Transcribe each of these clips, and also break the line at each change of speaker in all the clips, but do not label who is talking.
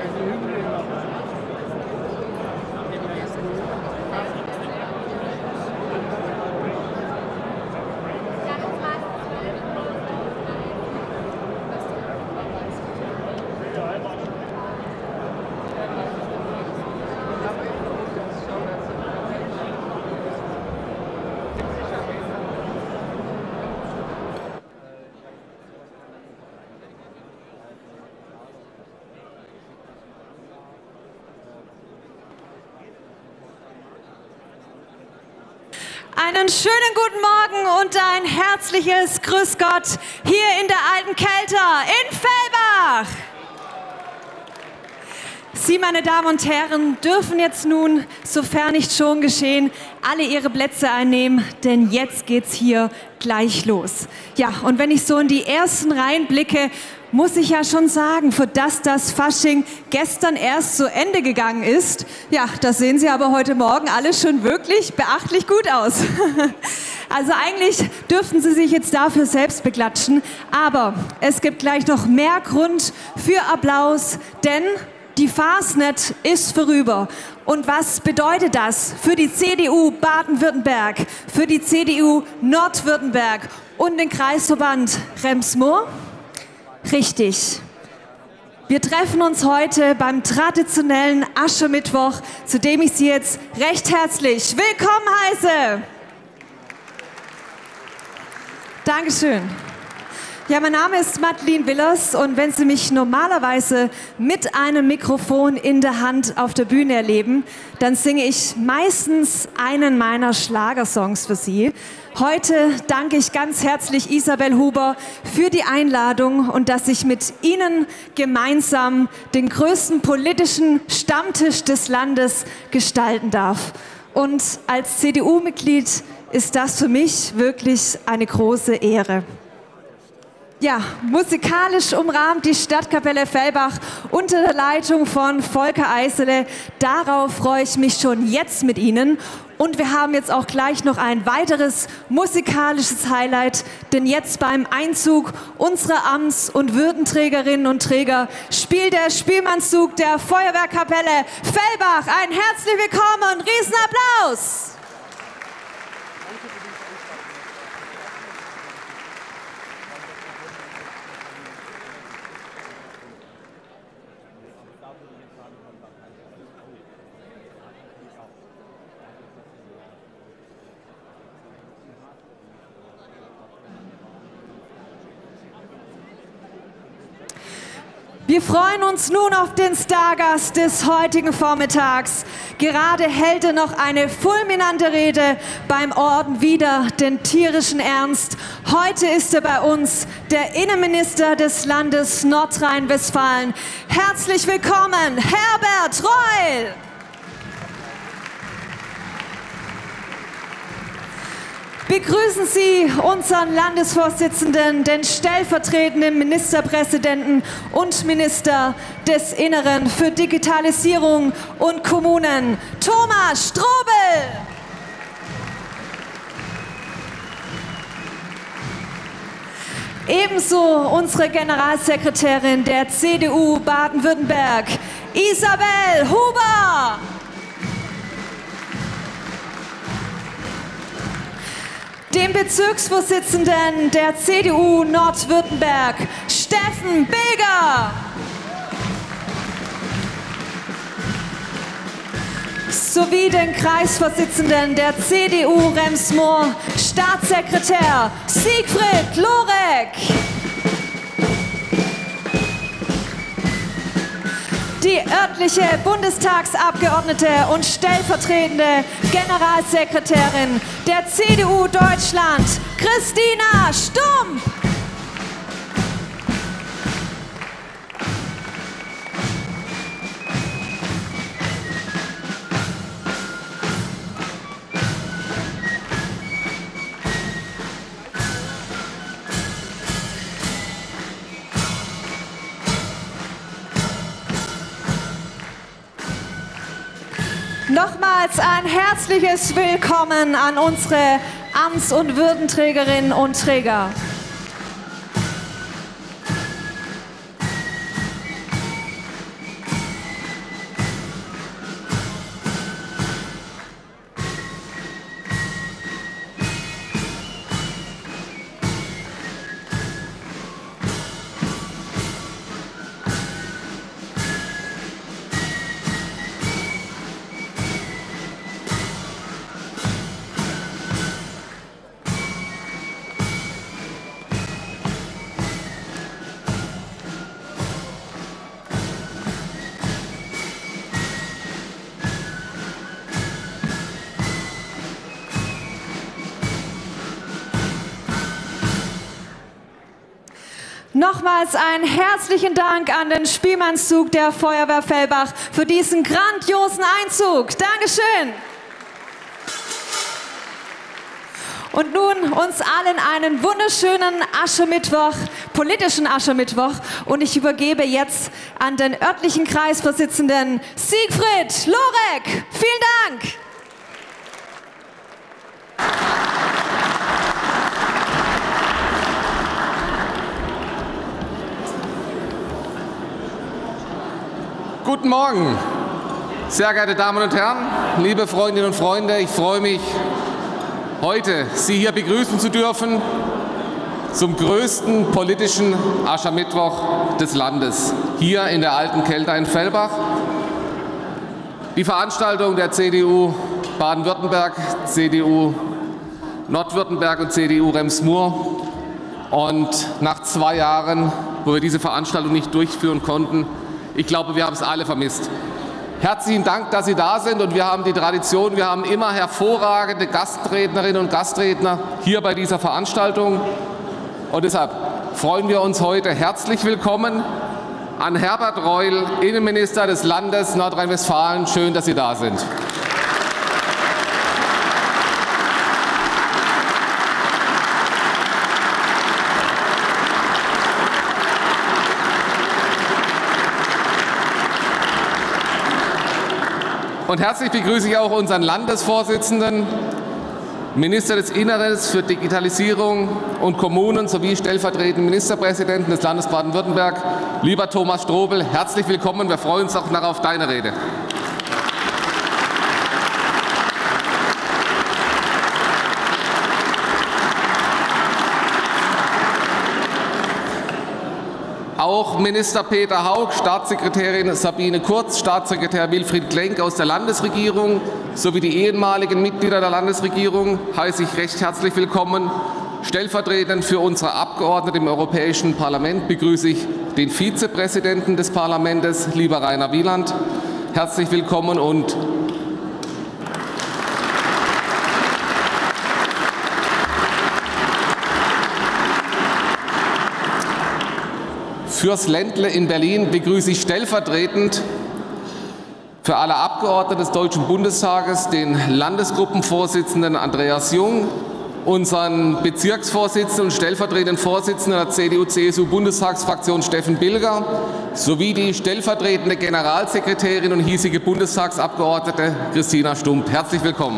Einen schönen guten Morgen und ein herzliches Grüß Gott hier in der Alten Kelter in Fellbach. Sie, meine Damen und Herren, dürfen jetzt nun, sofern nicht schon geschehen, alle ihre Plätze einnehmen, denn jetzt geht's hier gleich los. Ja, und wenn ich so in die ersten Reihen blicke, muss ich ja schon sagen, für das Fasching gestern erst zu Ende gegangen ist, ja, das sehen Sie aber heute Morgen alle schon wirklich beachtlich gut aus. Also eigentlich dürften Sie sich jetzt dafür selbst beklatschen, aber es gibt gleich noch mehr Grund für Applaus, denn die Fasnet ist vorüber. Und was bedeutet das für die CDU Baden-Württemberg, für die CDU Nordwürttemberg und den Kreisverband Rems-Murr? Richtig. Wir treffen uns heute beim traditionellen Aschermittwoch, zu dem ich Sie jetzt recht herzlich willkommen heiße. Dankeschön. Ja, mein Name ist Madeline Willers und wenn Sie mich normalerweise mit einem Mikrofon in der Hand auf der Bühne erleben, dann singe ich meistens einen meiner Schlagersongs für Sie. Heute danke ich ganz herzlich Isabel Huber für die Einladung und dass ich mit Ihnen gemeinsam den größten politischen Stammtisch des Landes gestalten darf. Und als CDU-Mitglied ist das für mich wirklich eine große Ehre. Ja, musikalisch umrahmt die Stadtkapelle Fellbach unter der Leitung von Volker Eisele. Darauf freue ich mich schon jetzt mit Ihnen. Und wir haben jetzt auch gleich noch ein weiteres musikalisches Highlight, denn jetzt beim Einzug unserer Amts- und Würdenträgerinnen und Träger spielt der Spielmannszug der Feuerwehrkapelle Fellbach. Ein herzlich willkommen und Riesenapplaus! Wir freuen uns nun auf den Stargast des heutigen Vormittags. Gerade hält er noch eine fulminante Rede beim Orden wider den tierischen Ernst. Heute ist er bei uns, der Innenminister des Landes Nordrhein-Westfalen. Herzlich willkommen, Herbert Reul! Begrüßen Sie unseren Landesvorsitzenden, den stellvertretenden Ministerpräsidenten und Minister des Inneren für Digitalisierung und Kommunen, Thomas Strobel. Ebenso unsere Generalsekretärin der CDU Baden-Württemberg, Isabel Huber. Dem Bezirksvorsitzenden der CDU Nordwürttemberg, Steffen Beger. Sowie den Kreisvorsitzenden der CDU Rems-Murr, Staatssekretär Siegfried Lorek. Die örtliche Bundestagsabgeordnete und stellvertretende Generalsekretärin der CDU Deutschland, Christina Stump. Nochmals ein herzliches Willkommen an unsere Amts- und Würdenträgerinnen und Träger. Nochmals einen herzlichen Dank an den Spielmannszug der Feuerwehr Fellbach für diesen grandiosen Einzug. Dankeschön. Und nun uns allen einen wunderschönen Aschermittwoch, politischen Aschermittwoch. Und ich übergebe jetzt an den örtlichen Kreisvorsitzenden Siegfried Lorek. Vielen Dank.
Guten Morgen, sehr geehrte Damen und Herren, liebe Freundinnen und Freunde. Ich freue mich, heute Sie hier begrüßen zu dürfen zum größten politischen Aschermittwoch des Landes, hier in der alten Kelter in Fellbach. Die Veranstaltung der CDU Baden-Württemberg, CDU Nordwürttemberg und CDU Rems-Murr. Und nach 2 Jahren, wo wir diese Veranstaltung nicht durchführen konnten, ich glaube, wir haben es alle vermisst. Herzlichen Dank, dass Sie da sind, und wir haben die Tradition, wir haben immer hervorragende Gastrednerinnen und Gastredner hier bei dieser Veranstaltung. Und deshalb freuen wir uns heute herzlich willkommen an Herbert Reul, Innenminister des Landes Nordrhein-Westfalen. Schön, dass Sie da sind. Und herzlich begrüße ich auch unseren Landesvorsitzenden, Minister des Inneren für Digitalisierung und Kommunen sowie stellvertretenden Ministerpräsidenten des Landes Baden-Württemberg, lieber Thomas Strobel. Herzlich willkommen, wir freuen uns auch noch auf deine Rede. Auch Minister Peter Haug, Staatssekretärin Sabine Kurz, Staatssekretär Wilfried Klenk aus der Landesregierung sowie die ehemaligen Mitglieder der Landesregierung heiße ich recht herzlich willkommen. Stellvertretend für unsere Abgeordneten im Europäischen Parlament begrüße ich den Vizepräsidenten des Parlaments, lieber Rainer Wieland. Herzlich willkommen. Und fürs Ländle in Berlin begrüße ich stellvertretend für alle Abgeordneten des Deutschen Bundestages den Landesgruppenvorsitzenden Andreas Jung, unseren Bezirksvorsitzenden und stellvertretenden Vorsitzenden der CDU-CSU-Bundestagsfraktion Steffen Bilger sowie die stellvertretende Generalsekretärin und hiesige Bundestagsabgeordnete Christina Stump. Herzlich willkommen.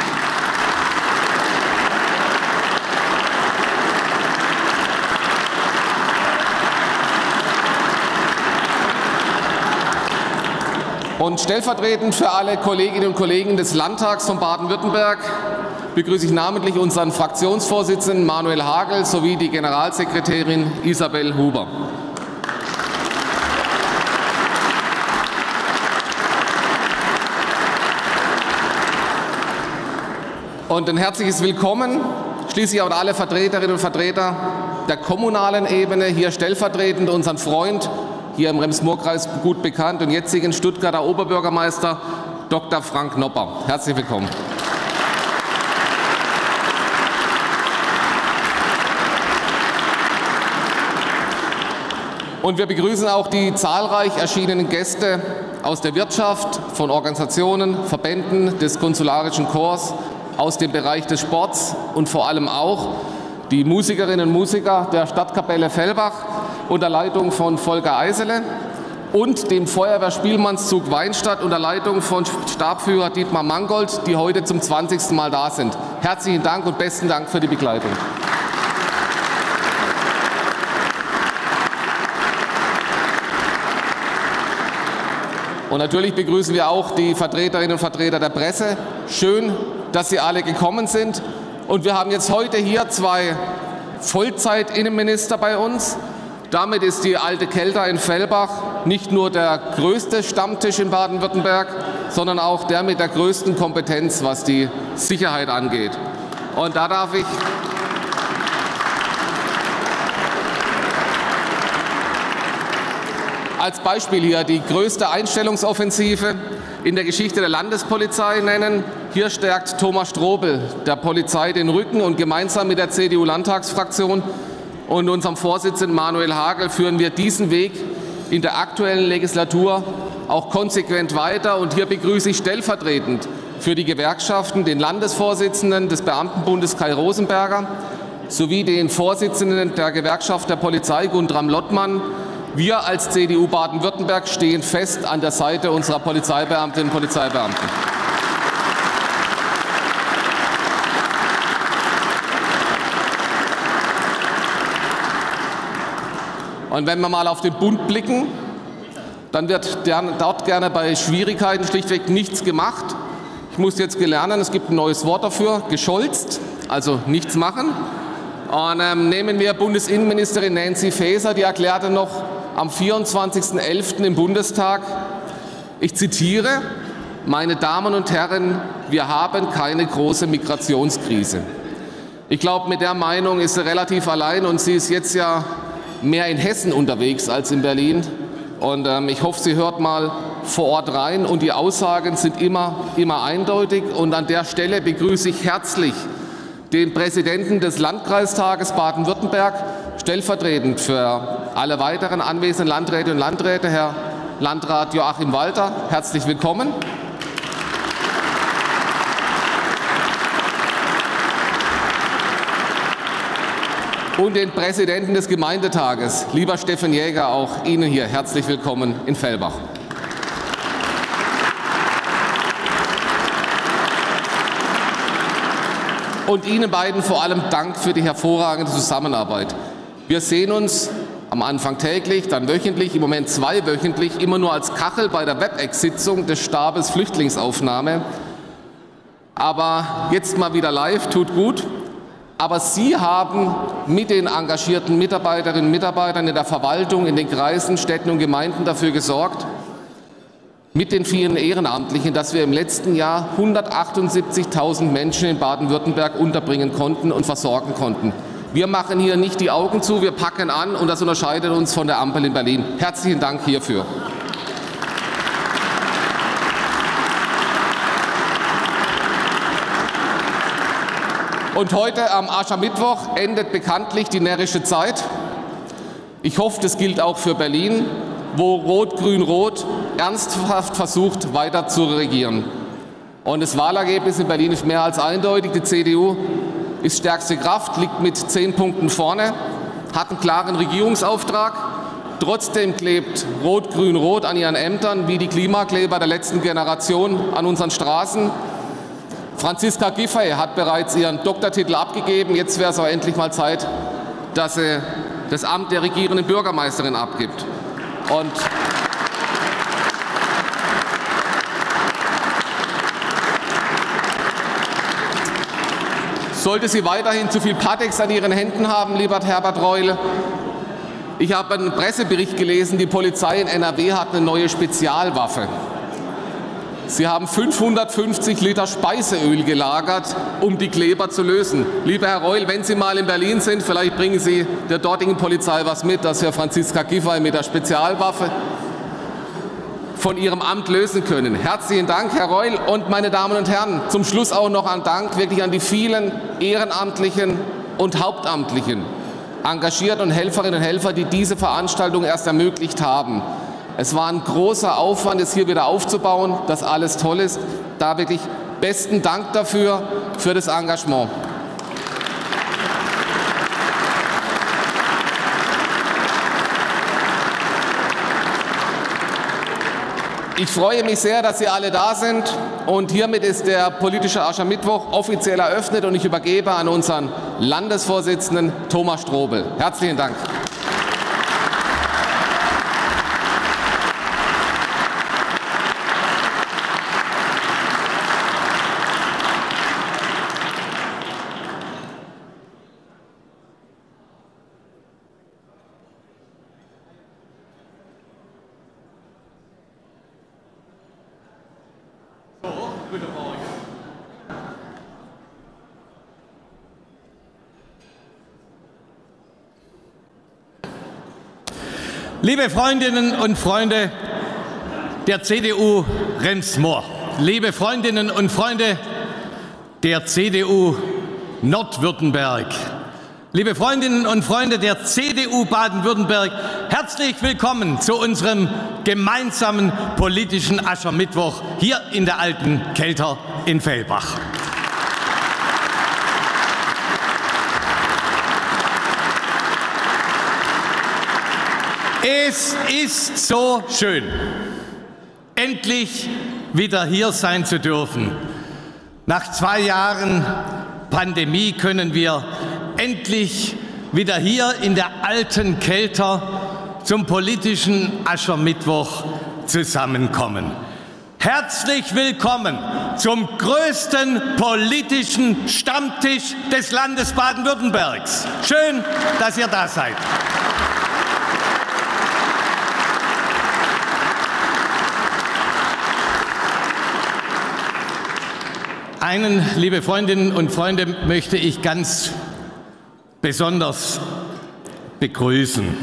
Und stellvertretend für alle Kolleginnen und Kollegen des Landtags von Baden-Württemberg begrüße ich namentlich unseren Fraktionsvorsitzenden Manuel Hagel sowie die Generalsekretärin Isabel Huber. Und ein herzliches Willkommen schließlich auch alle Vertreterinnen und Vertreter der kommunalen Ebene, hier stellvertretend unseren Freund, hier im Rems-Murr-Kreis gut bekannt und jetzigen Stuttgarter Oberbürgermeister Dr. Frank Nopper. Herzlich willkommen. Und wir begrüßen auch die zahlreich erschienenen Gäste aus der Wirtschaft, von Organisationen, Verbänden, des konsularischen Korps, aus dem Bereich des Sports und vor allem auch die Musikerinnen und Musiker der Stadtkapelle Fellbach unter Leitung von Volker Eisele und dem Feuerwehrspielmannszug Weinstadt unter Leitung von Stabführer Dietmar Mangold, die heute zum 20. Mal da sind. Herzlichen Dank und besten Dank für die Begleitung. Und natürlich begrüßen wir auch die Vertreterinnen und Vertreter der Presse. Schön, dass Sie alle gekommen sind. Und wir haben jetzt heute hier 2 Vollzeit-Innenminister bei uns. Damit ist die alte Kelter in Fellbach nicht nur der größte Stammtisch in Baden-Württemberg, sondern auch der mit der größten Kompetenz, was die Sicherheit angeht. Und da darf ich als Beispiel hier die größte Einstellungsoffensive in der Geschichte der Landespolizei nennen. Hier stärkt Thomas Strobel der Polizei den Rücken und gemeinsam mit der CDU-Landtagsfraktion und unserem Vorsitzenden Manuel Hagel führen wir diesen Weg in der aktuellen Legislatur auch konsequent weiter. Und hier begrüße ich stellvertretend für die Gewerkschaften den Landesvorsitzenden des Beamtenbundes Kai Rosenberger sowie den Vorsitzenden der Gewerkschaft der Polizei Gundram Lottmann. Wir als CDU Baden-Württemberg stehen fest an der Seite unserer Polizeibeamtinnen und Polizeibeamten. Und wenn wir mal auf den Bund blicken, dann wird dort gerne bei Schwierigkeiten schlichtweg nichts gemacht. Ich muss jetzt lernen, es gibt ein neues Wort dafür, gescholzt, also nichts machen. Und nehmen wir Bundesinnenministerin Nancy Faeser, die erklärte noch am 24.11. im Bundestag, ich zitiere, meine Damen und Herren, wir haben keine große Migrationskrise. Ich glaube, mit der Meinung ist sie relativ allein und sie ist jetzt ja mehr in Hessen unterwegs als in Berlin. Und ich hoffe, sie hört mal vor Ort rein und die Aussagen sind immer eindeutig. Und an der Stelle begrüße ich herzlich den Präsidenten des Landkreistages Baden-Württemberg, stellvertretend für alle weiteren anwesenden Landräte und Landräte, Herr Landrat Joachim Walter. Herzlich willkommen. Und den Präsidenten des Gemeindetages, lieber Steffen Jäger, auch Ihnen hier herzlich willkommen in Fellbach. Und Ihnen beiden vor allem Dank für die hervorragende Zusammenarbeit. Wir sehen uns am Anfang täglich, dann wöchentlich, im Moment zweiwöchentlich, immer nur als Kachel bei der WebEx-Sitzung des Stabes Flüchtlingsaufnahme. Aber jetzt mal wieder live, tut gut. Aber Sie haben mit den engagierten Mitarbeiterinnen und Mitarbeitern in der Verwaltung, in den Kreisen, Städten und Gemeinden dafür gesorgt, mit den vielen Ehrenamtlichen, dass wir im letzten Jahr 178.000 Menschen in Baden-Württemberg unterbringen konnten und versorgen konnten. Wir machen hier nicht die Augen zu, wir packen an und das unterscheidet uns von der Ampel in Berlin. Herzlichen Dank hierfür. Und heute am Aschermittwoch endet bekanntlich die närrische Zeit. Ich hoffe, das gilt auch für Berlin, wo Rot-Grün-Rot ernsthaft versucht, weiter zu regieren. Und das Wahlergebnis in Berlin ist mehr als eindeutig. Die CDU ist stärkste Kraft, liegt mit 10 Punkten vorne, hat einen klaren Regierungsauftrag. Trotzdem klebt Rot-Grün-Rot an ihren Ämtern wie die Klimakleber der letzten Generation an unseren Straßen. Franziska Giffey hat bereits ihren Doktortitel abgegeben. Jetzt wäre es auch endlich mal Zeit, dass sie das Amt der regierenden Bürgermeisterin abgibt. Und sollte sie weiterhin zu viel Patex an ihren Händen haben, lieber Herbert Reul. Ich habe einen Pressebericht gelesen, die Polizei in NRW hat eine neue Spezialwaffe. Sie haben 550 Liter Speiseöl gelagert, um die Kleber zu lösen. Lieber Herr Reul, wenn Sie mal in Berlin sind, vielleicht bringen Sie der dortigen Polizei was mit, dass wir Franziska Giffey mit der Spezialwaffe von ihrem Amt lösen können. Herzlichen Dank, Herr Reul. Und meine Damen und Herren, zum Schluss auch noch ein Dank wirklich an die vielen Ehrenamtlichen und Hauptamtlichen, Engagierten und Helferinnen und Helfer, die diese Veranstaltung erst ermöglicht haben. Es war ein großer Aufwand, es hier wieder aufzubauen, dass alles toll ist. Da wirklich besten Dank dafür, für das Engagement. Ich freue mich sehr, dass Sie alle da sind und hiermit ist der politische Aschermittwoch offiziell eröffnet und ich übergebe an unseren Landesvorsitzenden Thomas Strobel. Herzlichen Dank.
Liebe Freundinnen und Freunde der CDU Rems-Moor, liebe Freundinnen und Freunde der CDU Nordwürttemberg, liebe Freundinnen und Freunde der CDU Baden-Württemberg, herzlich willkommen zu unserem gemeinsamen politischen Aschermittwoch hier in der Alten Kelter in Fellbach. Es ist so schön, endlich wieder hier sein zu dürfen. Nach 2 Jahren Pandemie können wir endlich wieder hier in der Alten Kelter zum politischen Aschermittwoch zusammenkommen. Herzlich willkommen zum größten politischen Stammtisch des Landes Baden-Württembergs. Schön, dass ihr da seid. Einen, liebe Freundinnen und Freunde, möchte ich ganz besonders begrüßen.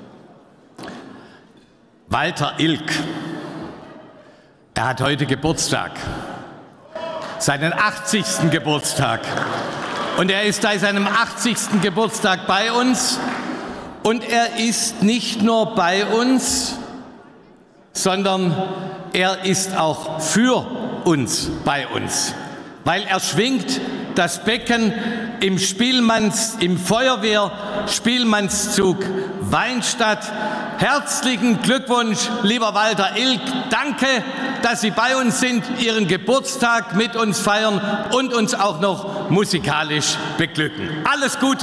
Walter Ilg. Er hat heute Geburtstag, seinen 80. Geburtstag. Und er ist bei seinem 80. Geburtstag bei uns. Und er ist nicht nur bei uns, sondern er ist auch für uns bei uns. Weil er schwingt das Becken im Feuerwehr-Spielmannszug Weinstadt. Herzlichen Glückwunsch, lieber Walter Ilg. Danke, dass Sie bei uns sind, Ihren Geburtstag mit uns feiern und uns auch noch musikalisch beglücken. Alles Gute!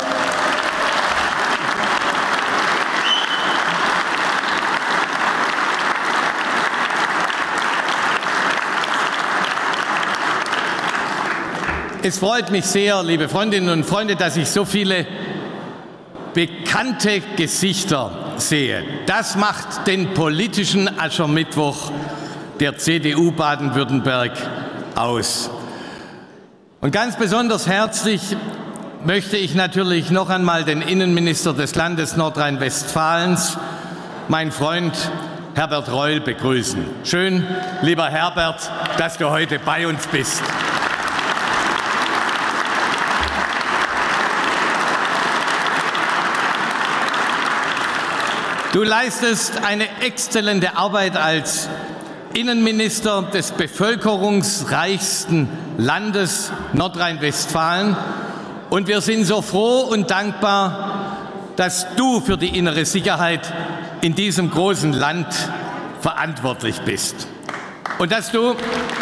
Es freut mich sehr, liebe Freundinnen und Freunde, dass ich so viele bekannte Gesichter sehe. Das macht den politischen Aschermittwoch der CDU Baden-Württemberg aus. Und ganz besonders herzlich möchte ich natürlich noch einmal den Innenminister des Landes Nordrhein-Westfalens, mein Freund Herbert Reul, begrüßen. Schön, lieber Herbert, dass du heute bei uns bist. Du leistest eine exzellente Arbeit als Innenminister des bevölkerungsreichsten Landes Nordrhein-Westfalen. Und wir sind so froh und dankbar, dass du für die innere Sicherheit in diesem großen Land verantwortlich bist. Und dass du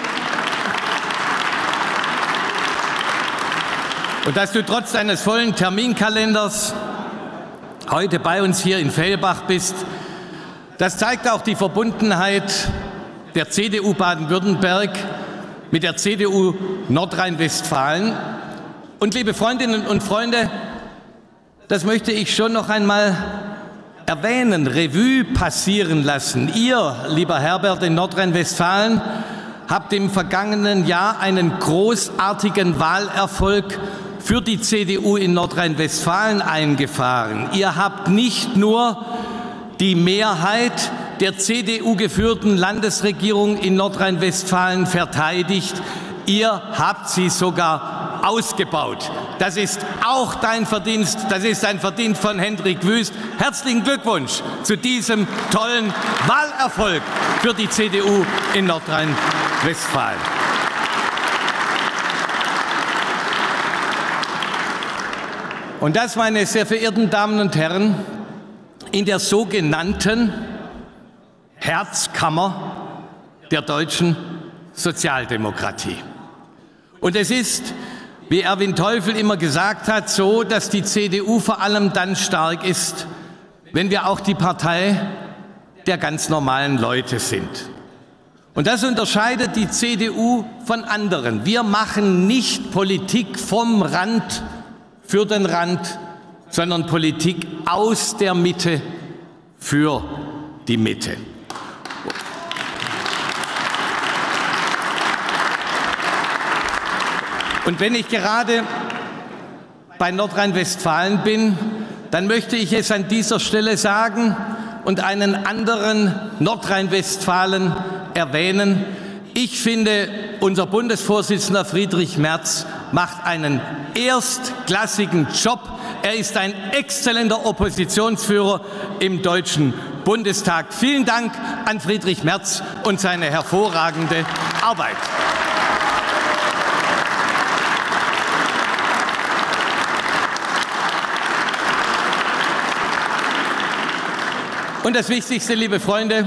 trotz deines vollen Terminkalenders heute bei uns hier in Fellbach bist. Das zeigt auch die Verbundenheit der CDU Baden-Württemberg mit der CDU Nordrhein-Westfalen. Und liebe Freundinnen und Freunde, das möchte ich schon noch einmal erwähnen, Revue passieren lassen. Ihr, lieber Herbert, in Nordrhein-Westfalen, habt im vergangenen Jahr einen großartigen Wahlerfolg für die CDU in Nordrhein-Westfalen eingefahren. Ihr habt nicht nur die Mehrheit der CDU-geführten Landesregierung in Nordrhein-Westfalen verteidigt, ihr habt sie sogar ausgebaut. Das ist auch dein Verdienst, das ist ein Verdienst von Hendrik Wüst. Herzlichen Glückwunsch zu diesem tollen Wahlerfolg für die CDU in Nordrhein-Westfalen. Und das, meine sehr verehrten Damen und Herren, in der sogenannten Herzkammer der deutschen Sozialdemokratie. Und es ist, wie Erwin Teufel immer gesagt hat, so, dass die CDU vor allem dann stark ist, wenn wir auch die Partei der ganz normalen Leute sind. Und das unterscheidet die CDU von anderen. Wir machen nicht Politik vom Rand für den Rand, sondern Politik aus der Mitte für die Mitte. Und wenn ich gerade bei Nordrhein-Westfalen bin, dann möchte ich es an dieser Stelle sagen und einen anderen Nordrhein-Westfalen erwähnen. Ich finde, unser Bundesvorsitzender Friedrich Merz macht einen erstklassigen Job. Er ist ein exzellenter Oppositionsführer im Deutschen Bundestag. Vielen Dank an Friedrich Merz und seine hervorragende Arbeit. Und das Wichtigste, liebe Freunde,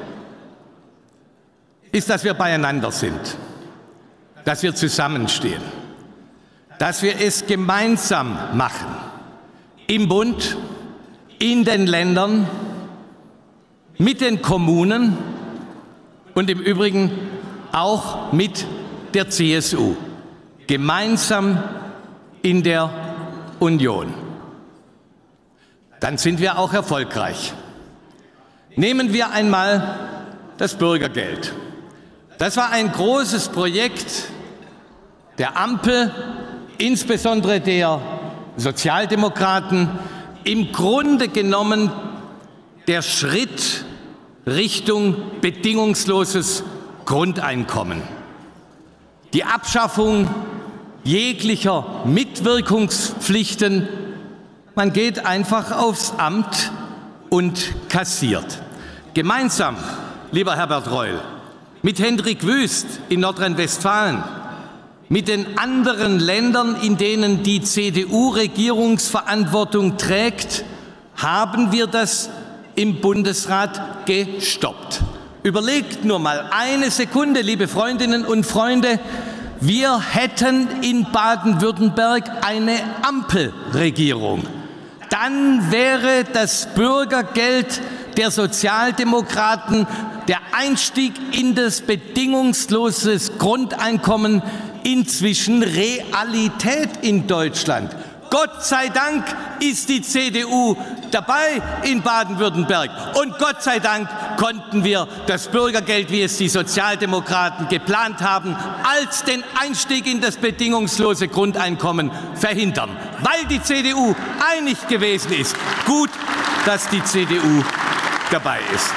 ist, dass wir beieinander sind, dass wir zusammenstehen, dass wir es gemeinsam machen, im Bund, in den Ländern, mit den Kommunen und im Übrigen auch mit der CSU, gemeinsam in der Union. Dann sind wir auch erfolgreich. Nehmen wir einmal das Bürgergeld. Das war ein großes Projekt der Ampel, insbesondere der Sozialdemokraten, im Grunde genommen der Schritt Richtung bedingungsloses Grundeinkommen. Die Abschaffung jeglicher Mitwirkungspflichten. Man geht einfach aufs Amt und kassiert. Gemeinsam, lieber Herbert Reul, mit Hendrik Wüst in Nordrhein-Westfalen, mit den anderen Ländern, in denen die CDU Regierungsverantwortung trägt, haben wir das im Bundesrat gestoppt. Überlegt nur mal eine Sekunde, liebe Freundinnen und Freunde, wir hätten in Baden-Württemberg eine Ampelregierung. Dann wäre das Bürgergeld der Sozialdemokraten, der Einstieg in das bedingungslose Grundeinkommen, inzwischen Realität in Deutschland. Gott sei Dank ist die CDU dabei in Baden-Württemberg. Und Gott sei Dank konnten wir das Bürgergeld, wie es die Sozialdemokraten geplant haben, als den Einstieg in das bedingungslose Grundeinkommen verhindern. Weil die CDU einig gewesen ist. Gut, dass die CDU dabei ist.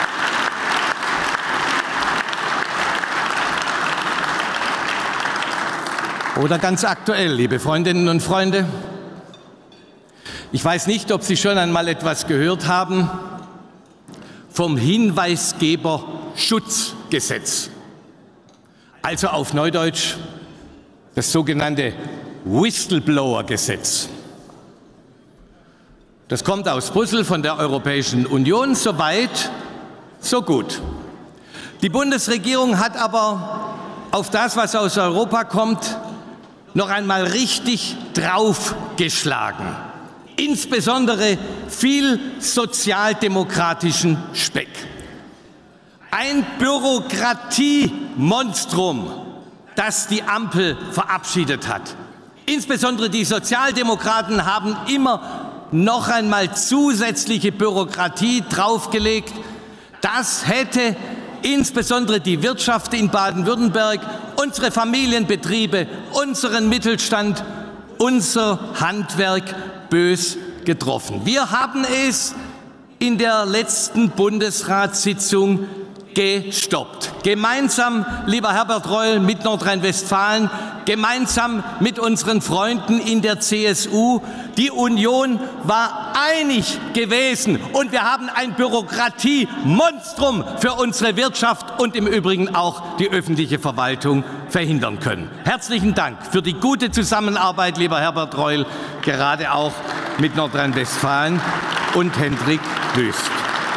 Oder ganz aktuell, liebe Freundinnen und Freunde, ich weiß nicht, ob Sie schon einmal etwas gehört haben vom Hinweisgeberschutzgesetz. Also auf Neudeutsch das sogenannte Whistleblower-Gesetz. Das kommt aus Brüssel von der Europäischen Union, so weit, so gut. Die Bundesregierung hat aber auf das, was aus Europa kommt, noch einmal richtig draufgeschlagen. Insbesondere viel sozialdemokratischen Speck. Ein Bürokratiemonstrum, das die Ampel verabschiedet hat. Insbesondere die Sozialdemokraten haben immer noch einmal zusätzliche Bürokratie draufgelegt. Das hätte insbesondere die Wirtschaft in Baden-Württemberg, unsere Familienbetriebe, unseren Mittelstand, unser Handwerk bös getroffen. Wir haben es in der letzten Bundesratssitzung gestoppt. Gemeinsam, lieber Herbert Reul, mit Nordrhein-Westfalen, gemeinsam mit unseren Freunden in der CSU. Die Union war einig gewesen und wir haben ein Bürokratiemonstrum für unsere Wirtschaft und im Übrigen auch die öffentliche Verwaltung verhindern können. Herzlichen Dank für die gute Zusammenarbeit, lieber Herbert Reul, gerade auch mit Nordrhein-Westfalen und Hendrik Wüst.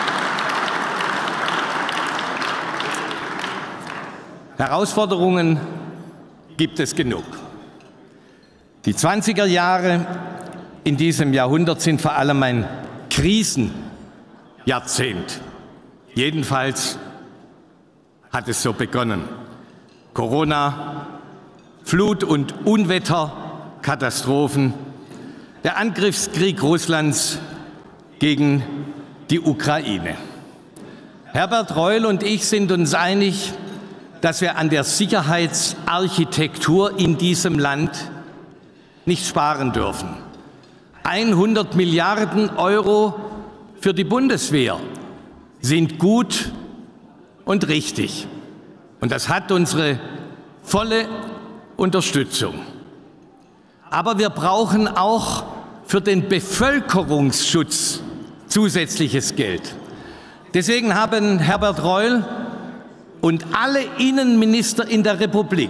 Herausforderungen gibt es genug. Die 20er Jahre in diesem Jahrhundert sind vor allem ein Krisenjahrzehnt. Jedenfalls hat es so begonnen. Corona, Flut- und Unwetterkatastrophen, der Angriffskrieg Russlands gegen die Ukraine. Herbert Reul und ich sind uns einig, dass wir an der Sicherheitsarchitektur in diesem Land nicht sparen dürfen. 100 Milliarden Euro für die Bundeswehr sind gut und richtig. Und das hat unsere volle Unterstützung. Aber wir brauchen auch für den Bevölkerungsschutz zusätzliches Geld. Deswegen haben Herbert Reul und alle Innenminister in der Republik,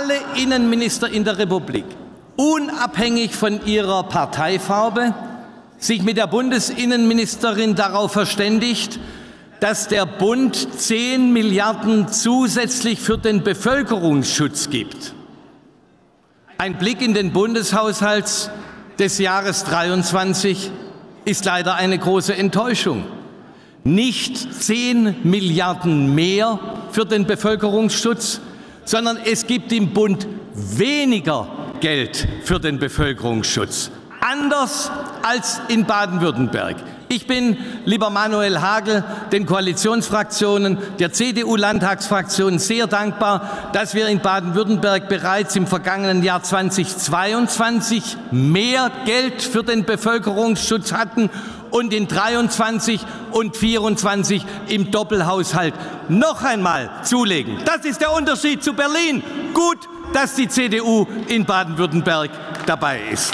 unabhängig von ihrer Parteifarbe, sich mit der Bundesinnenministerin darauf verständigt, dass der Bund 10 Milliarden zusätzlich für den Bevölkerungsschutz gibt. Ein Blick in den Bundeshaushalt des Jahres 23 ist leider eine große Enttäuschung. Nicht 10 Milliarden mehr für den Bevölkerungsschutz, sondern es gibt im Bund weniger Geld für den Bevölkerungsschutz. Anders als in Baden-Württemberg. Ich bin, lieber Manuel Hagel, den Koalitionsfraktionen der CDU-Landtagsfraktion sehr dankbar, dass wir in Baden-Württemberg bereits im vergangenen Jahr 2022 mehr Geld für den Bevölkerungsschutz hatten und in 23 und 24 im Doppelhaushalt noch einmal zulegen. Das ist der Unterschied zu Berlin. Gut, dass die CDU in Baden-Württemberg dabei ist.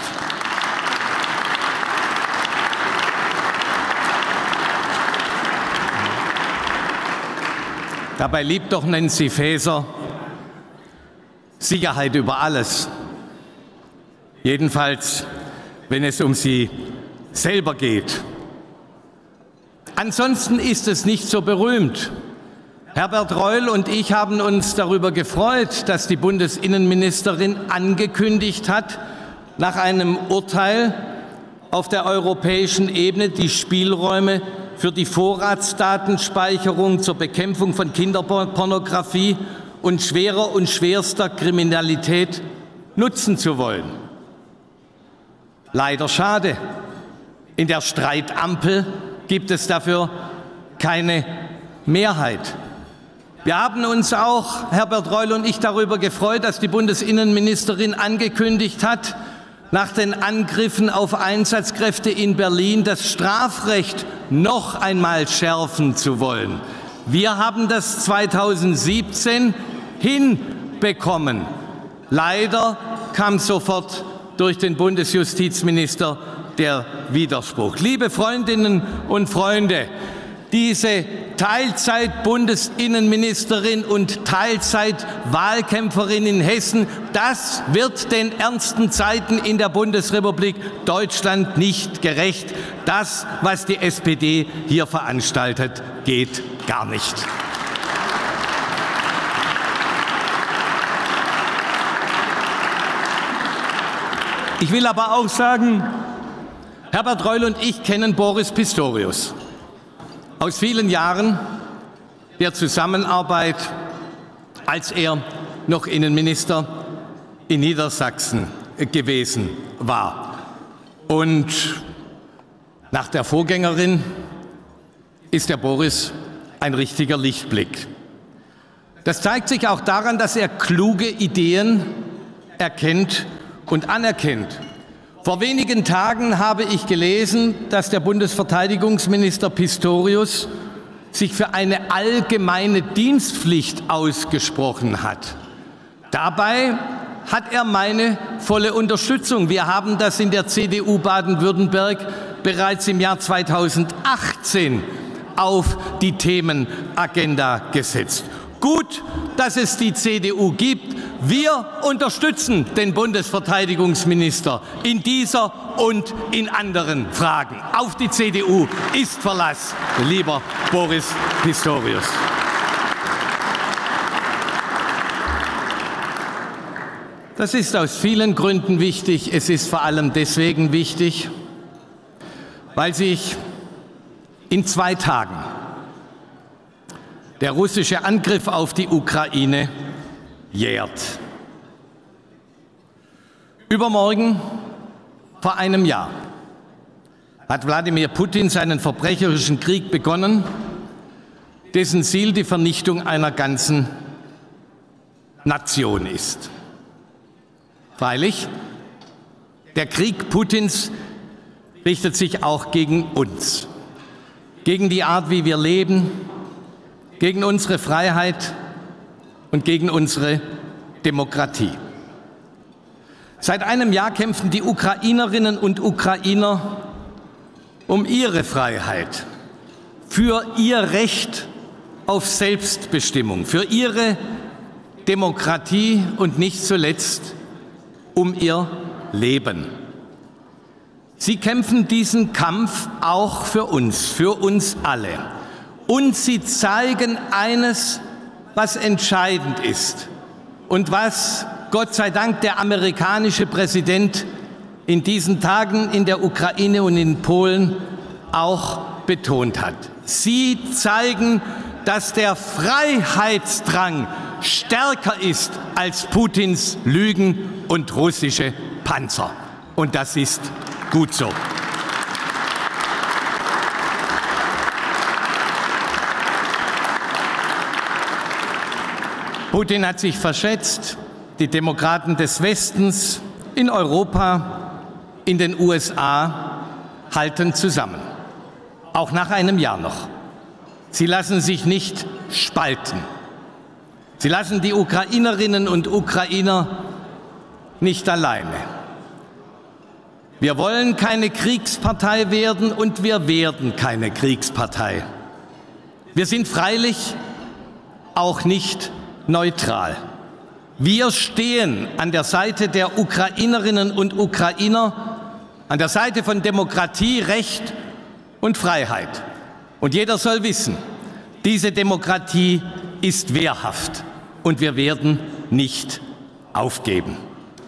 Dabei liebt doch Nancy Faeser Sicherheit über alles. Jedenfalls, wenn es um sie selber geht. Ansonsten ist es nicht so berühmt. Herbert Reul und ich haben uns darüber gefreut, dass die Bundesinnenministerin angekündigt hat, nach einem Urteil auf der europäischen Ebene die Spielräume für die Vorratsdatenspeicherung zur Bekämpfung von Kinderpornografie und schwerer und schwerster Kriminalität nutzen zu wollen. Leider schade. In der Streitampel gibt es dafür keine Mehrheit. Wir haben uns auch, Herbert Reul und ich, darüber gefreut, dass die Bundesinnenministerin angekündigt hat, nach den Angriffen auf Einsatzkräfte in Berlin das Strafrecht noch einmal schärfen zu wollen. Wir haben das 2017 hinbekommen. Leider kam sofort durch den Bundesjustizminister der Widerspruch. Liebe Freundinnen und Freunde, diese Teilzeit-Bundesinnenministerin und Teilzeit-Wahlkämpferin in Hessen, das wird den ernsten Zeiten in der Bundesrepublik Deutschland nicht gerecht. Das, was die SPD hier veranstaltet, geht gar nicht. Ich will aber auch sagen, Herbert Reul und ich kennen Boris Pistorius aus vielen Jahren der Zusammenarbeit, als er noch Innenminister in Niedersachsen gewesen war. Und nach der Vorgängerin ist der Boris ein richtiger Lichtblick. Das zeigt sich auch daran, dass er kluge Ideen erkennt und anerkennt. Vor wenigen Tagen habe ich gelesen, dass der Bundesverteidigungsminister Pistorius sich für eine allgemeine Dienstpflicht ausgesprochen hat. Dabei hat er meine volle Unterstützung. Wir haben das in der CDU Baden-Württemberg bereits im Jahr 2018 auf die Themenagenda gesetzt. Gut, dass es die CDU gibt. Wir unterstützen den Bundesverteidigungsminister in dieser und in anderen Fragen. Auf die CDU ist Verlass, lieber Boris Pistorius. Das ist aus vielen Gründen wichtig. Es ist vor allem deswegen wichtig, weil sich in 2 Tagen der russische Angriff auf die Ukraine jährt. Übermorgen, vor einem Jahr, hat Wladimir Putin seinen verbrecherischen Krieg begonnen, dessen Ziel die Vernichtung einer ganzen Nation ist. Freilich, der Krieg Putins richtet sich auch gegen uns, gegen die Art, wie wir leben, gegen unsere Freiheit und gegen unsere Demokratie. Seit einem Jahr kämpfen die Ukrainerinnen und Ukrainer um ihre Freiheit, für ihr Recht auf Selbstbestimmung, für ihre Demokratie und nicht zuletzt um ihr Leben. Sie kämpfen diesen Kampf auch für uns alle. Und sie zeigen eines, was entscheidend ist und was Gott sei Dank der amerikanische Präsident in diesen Tagen in der Ukraine und in Polen auch betont hat. Sie zeigen, dass der Freiheitsdrang stärker ist als Putins Lügen und russische Panzer. Und das ist gut so. Putin hat sich verschätzt. Die Demokraten des Westens in Europa, in den USA halten zusammen. Auch nach einem Jahr noch. Sie lassen sich nicht spalten. Sie lassen die Ukrainerinnen und Ukrainer nicht alleine. Wir wollen keine Kriegspartei werden und wir werden keine Kriegspartei. Wir sind freilich auch nicht neutral. Wir stehen an der Seite der Ukrainerinnen und Ukrainer, an der Seite von Demokratie, Recht und Freiheit. Und jeder soll wissen, diese Demokratie ist wehrhaft und wir werden nicht aufgeben.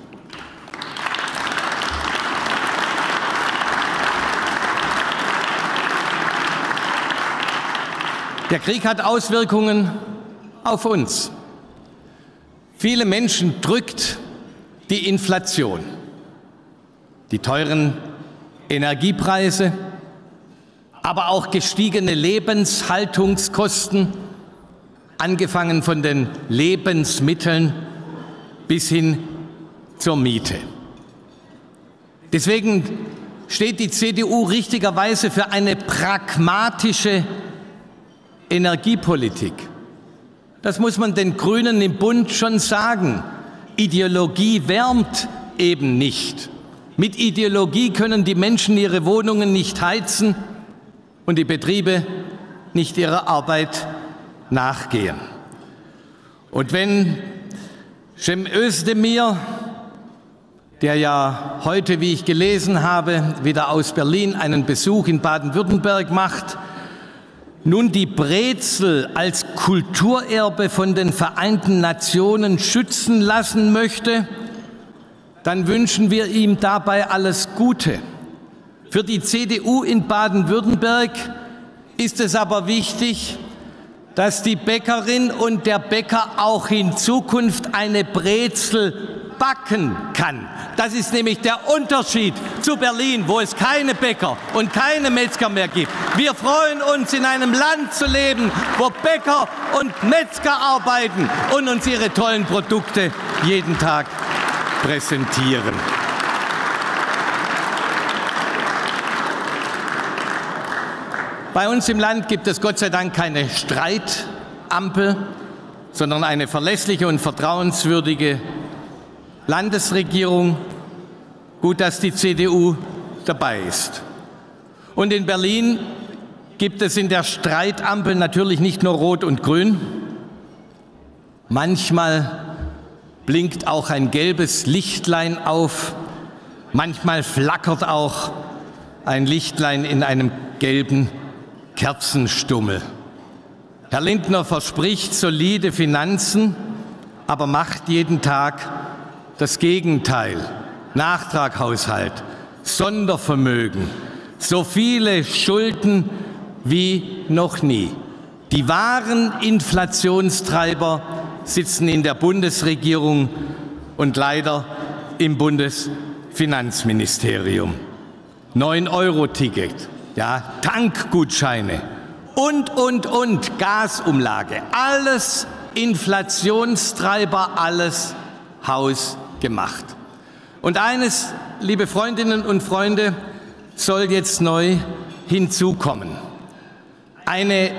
Der Krieg hat Auswirkungen auf uns. Viele Menschen drückt die Inflation, die teuren Energiepreise, aber auch gestiegene Lebenshaltungskosten, angefangen von den Lebensmitteln bis hin zur Miete. Deswegen steht die CDU richtigerweise für eine pragmatische Energiepolitik. Das muss man den Grünen im Bund schon sagen. Ideologie wärmt eben nicht. Mit Ideologie können die Menschen ihre Wohnungen nicht heizen und die Betriebe nicht ihrer Arbeit nachgehen. Und wenn Cem Özdemir, der ja heute, wie ich gelesen habe, wieder aus Berlin einen Besuch in Baden-Württemberg macht, nun die Brezel als Kulturerbe von den Vereinten Nationen schützen lassen möchte, dann wünschen wir ihm dabei alles Gute. Für die CDU in Baden-Württemberg ist es aber wichtig, dass die Bäckerin und der Bäcker auch in Zukunft eine Brezel backen kann. Das ist nämlich der Unterschied zu Berlin, wo es keine Bäcker und keine Metzger mehr gibt. Wir freuen uns, in einem Land zu leben, wo Bäcker und Metzger arbeiten und uns ihre tollen Produkte jeden Tag präsentieren. Bei uns im Land gibt es Gott sei Dank keine Streitampel, sondern eine verlässliche und vertrauenswürdige Landesregierung. Gut, dass die CDU dabei ist. Und in Berlin gibt es in der Streitampel natürlich nicht nur Rot und Grün. Manchmal blinkt auch ein gelbes Lichtlein auf. Manchmal flackert auch ein Lichtlein in einem gelben Kerzenstummel. Herr Lindner verspricht solide Finanzen, aber macht jeden Tag das Gegenteil. Nachtraghaushalt, Sondervermögen, so viele Schulden wie noch nie. Die wahren Inflationstreiber sitzen in der Bundesregierung und leider im Bundesfinanzministerium. 9-Euro-Ticket, ja, Tankgutscheine und, Gasumlage. Alles Inflationstreiber, alles hausgemacht. Und eines, liebe Freundinnen und Freunde, soll jetzt neu hinzukommen. Eine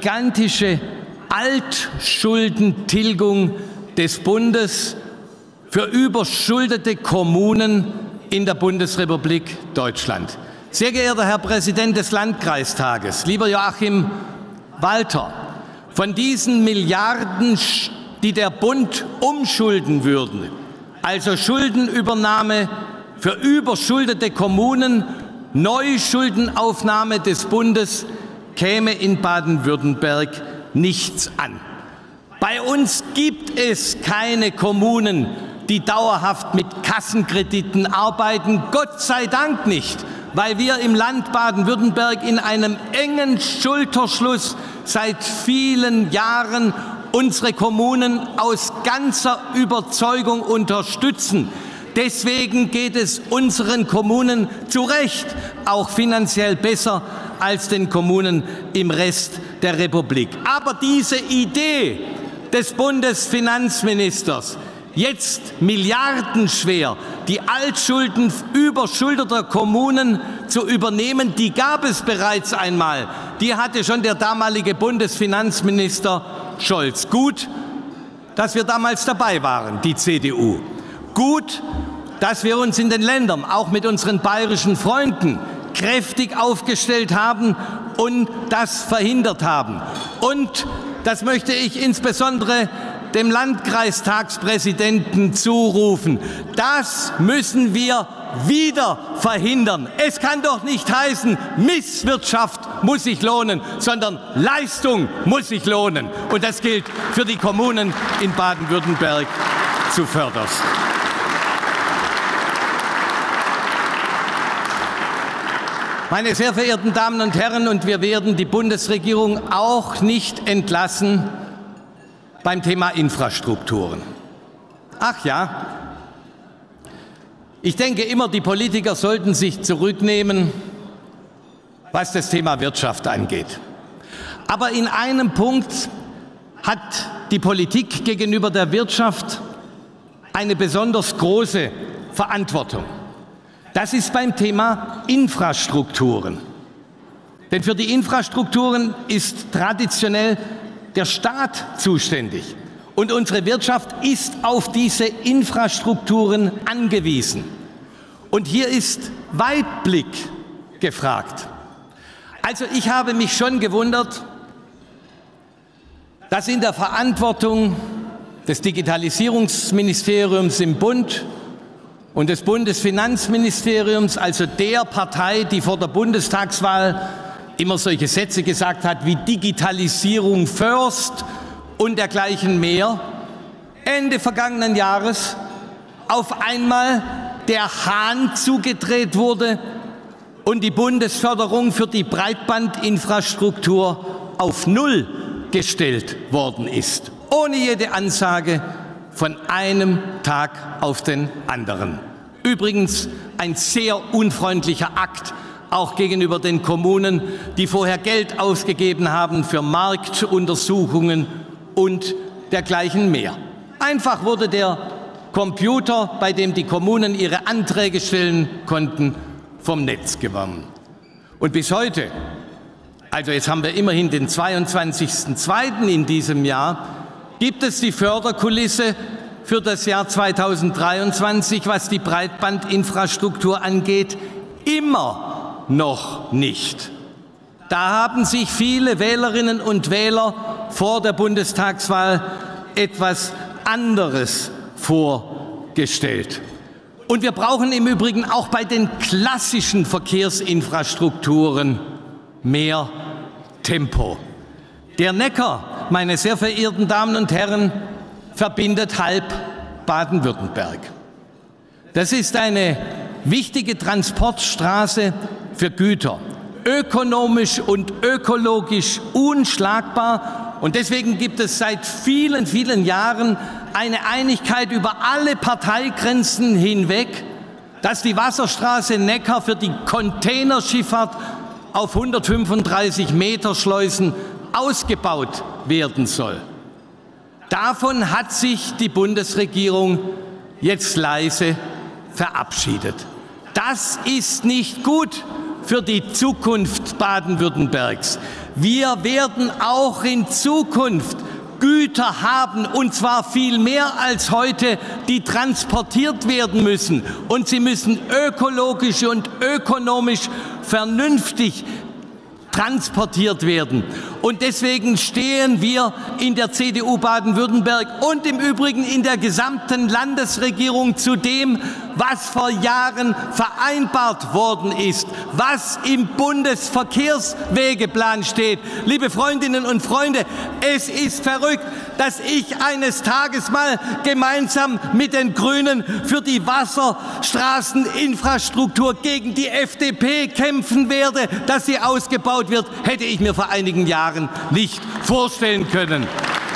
gigantische Altschuldentilgung des Bundes für überschuldete Kommunen in der Bundesrepublik Deutschland. Sehr geehrter Herr Präsident des Landkreistages, lieber Joachim Walter, von diesen Milliarden, die der Bund umschulden würde, also Schuldenübernahme für überschuldete Kommunen, Neuschuldenaufnahme des Bundes, käme in Baden-Württemberg nichts an. Bei uns gibt es keine Kommunen, die dauerhaft mit Kassenkrediten arbeiten, Gott sei Dank nicht, weil wir im Land Baden-Württemberg in einem engen Schulterschluss seit vielen Jahren unsere Kommunen aus ganzer Überzeugung unterstützen. Deswegen geht es unseren Kommunen zu Recht auch finanziell besser als den Kommunen im Rest der Republik. Aber diese Idee des Bundesfinanzministers, jetzt milliardenschwer die Altschulden überschuldeter Kommunen zu übernehmen, die gab es bereits einmal. Die hatte schon der damalige Bundesfinanzminister Scholz. Gut, dass wir damals dabei waren, die CDU. Gut, dass wir uns in den Ländern, auch mit unseren bayerischen Freunden, kräftig aufgestellt haben und das verhindert haben. Und das möchte ich insbesondere dem Landkreistagspräsidenten zurufen. Das müssen wir wieder verhindern. Es kann doch nicht heißen, Misswirtschaft muss sich lohnen, sondern Leistung muss sich lohnen. Und das gilt für die Kommunen in Baden-Württemberg zuvörderst. Meine sehr verehrten Damen und Herren, und wir werden die Bundesregierung auch nicht entlassen beim Thema Infrastrukturen. Ach ja, ich denke immer, die Politiker sollten sich zurücknehmen, was das Thema Wirtschaft angeht. Aber in einem Punkt hat die Politik gegenüber der Wirtschaft eine besonders große Verantwortung. Das ist beim Thema Infrastrukturen. Denn für die Infrastrukturen ist traditionell der Staat zuständig. Und unsere Wirtschaft ist auf diese Infrastrukturen angewiesen. Und hier ist Weitblick gefragt. Also ich habe mich schon gewundert, dass in der Verantwortung des Digitalisierungsministeriums im Bund und des Bundesfinanzministeriums, also der Partei, die vor der Bundestagswahl immer solche Sätze gesagt hat wie Digitalisierung first und dergleichen mehr, Ende vergangenen Jahres auf einmal der Hahn zugedreht wurde und die Bundesförderung für die Breitbandinfrastruktur auf Null gestellt worden ist. Ohne jede Ansage, von einem Tag auf den anderen. Übrigens ein sehr unfreundlicher Akt, auch gegenüber den Kommunen, die vorher Geld ausgegeben haben für Marktuntersuchungen und dergleichen mehr. Einfach wurde der Computer, bei dem die Kommunen ihre Anträge stellen konnten, vom Netz genommen. Und bis heute, also jetzt haben wir immerhin den 22.02. in diesem Jahr, gibt es die Förderkulisse für das Jahr 2023, was die Breitbandinfrastruktur angeht, immer noch nicht. Da haben sich viele Wählerinnen und Wähler vor der Bundestagswahl etwas anderes vorgestellt. Und wir brauchen im Übrigen auch bei den klassischen Verkehrsinfrastrukturen mehr Tempo. Der Neckar, meine sehr verehrten Damen und Herren, verbindet halb Baden-Württemberg. Das ist eine wichtige Transportstraße für Güter, ökonomisch und ökologisch unschlagbar. Und deswegen gibt es seit vielen, vielen Jahren eine Einigkeit über alle Parteigrenzen hinweg, dass die Wasserstraße Neckar für die Containerschifffahrt auf 135 Meter Schleusen ausgebaut werden soll. Davon hat sich die Bundesregierung jetzt leise verabschiedet. Das ist nicht gut für die Zukunft Baden-Württembergs. Wir werden auch in Zukunft Güter haben, und zwar viel mehr als heute, die transportiert werden müssen. Und sie müssen ökologisch und ökonomisch vernünftig transportiert werden. Und deswegen stehen wir in der CDU Baden-Württemberg und im Übrigen in der gesamten Landesregierung zu dem, was vor Jahren vereinbart worden ist, was im Bundesverkehrswegeplan steht. Liebe Freundinnen und Freunde, es ist verrückt, dass ich eines Tages mal gemeinsam mit den Grünen für die Wasserstraßeninfrastruktur gegen die FDP kämpfen werde, dass sie ausgebaut wird, hätte ich mir vor einigen Jahren nicht vorstellen können.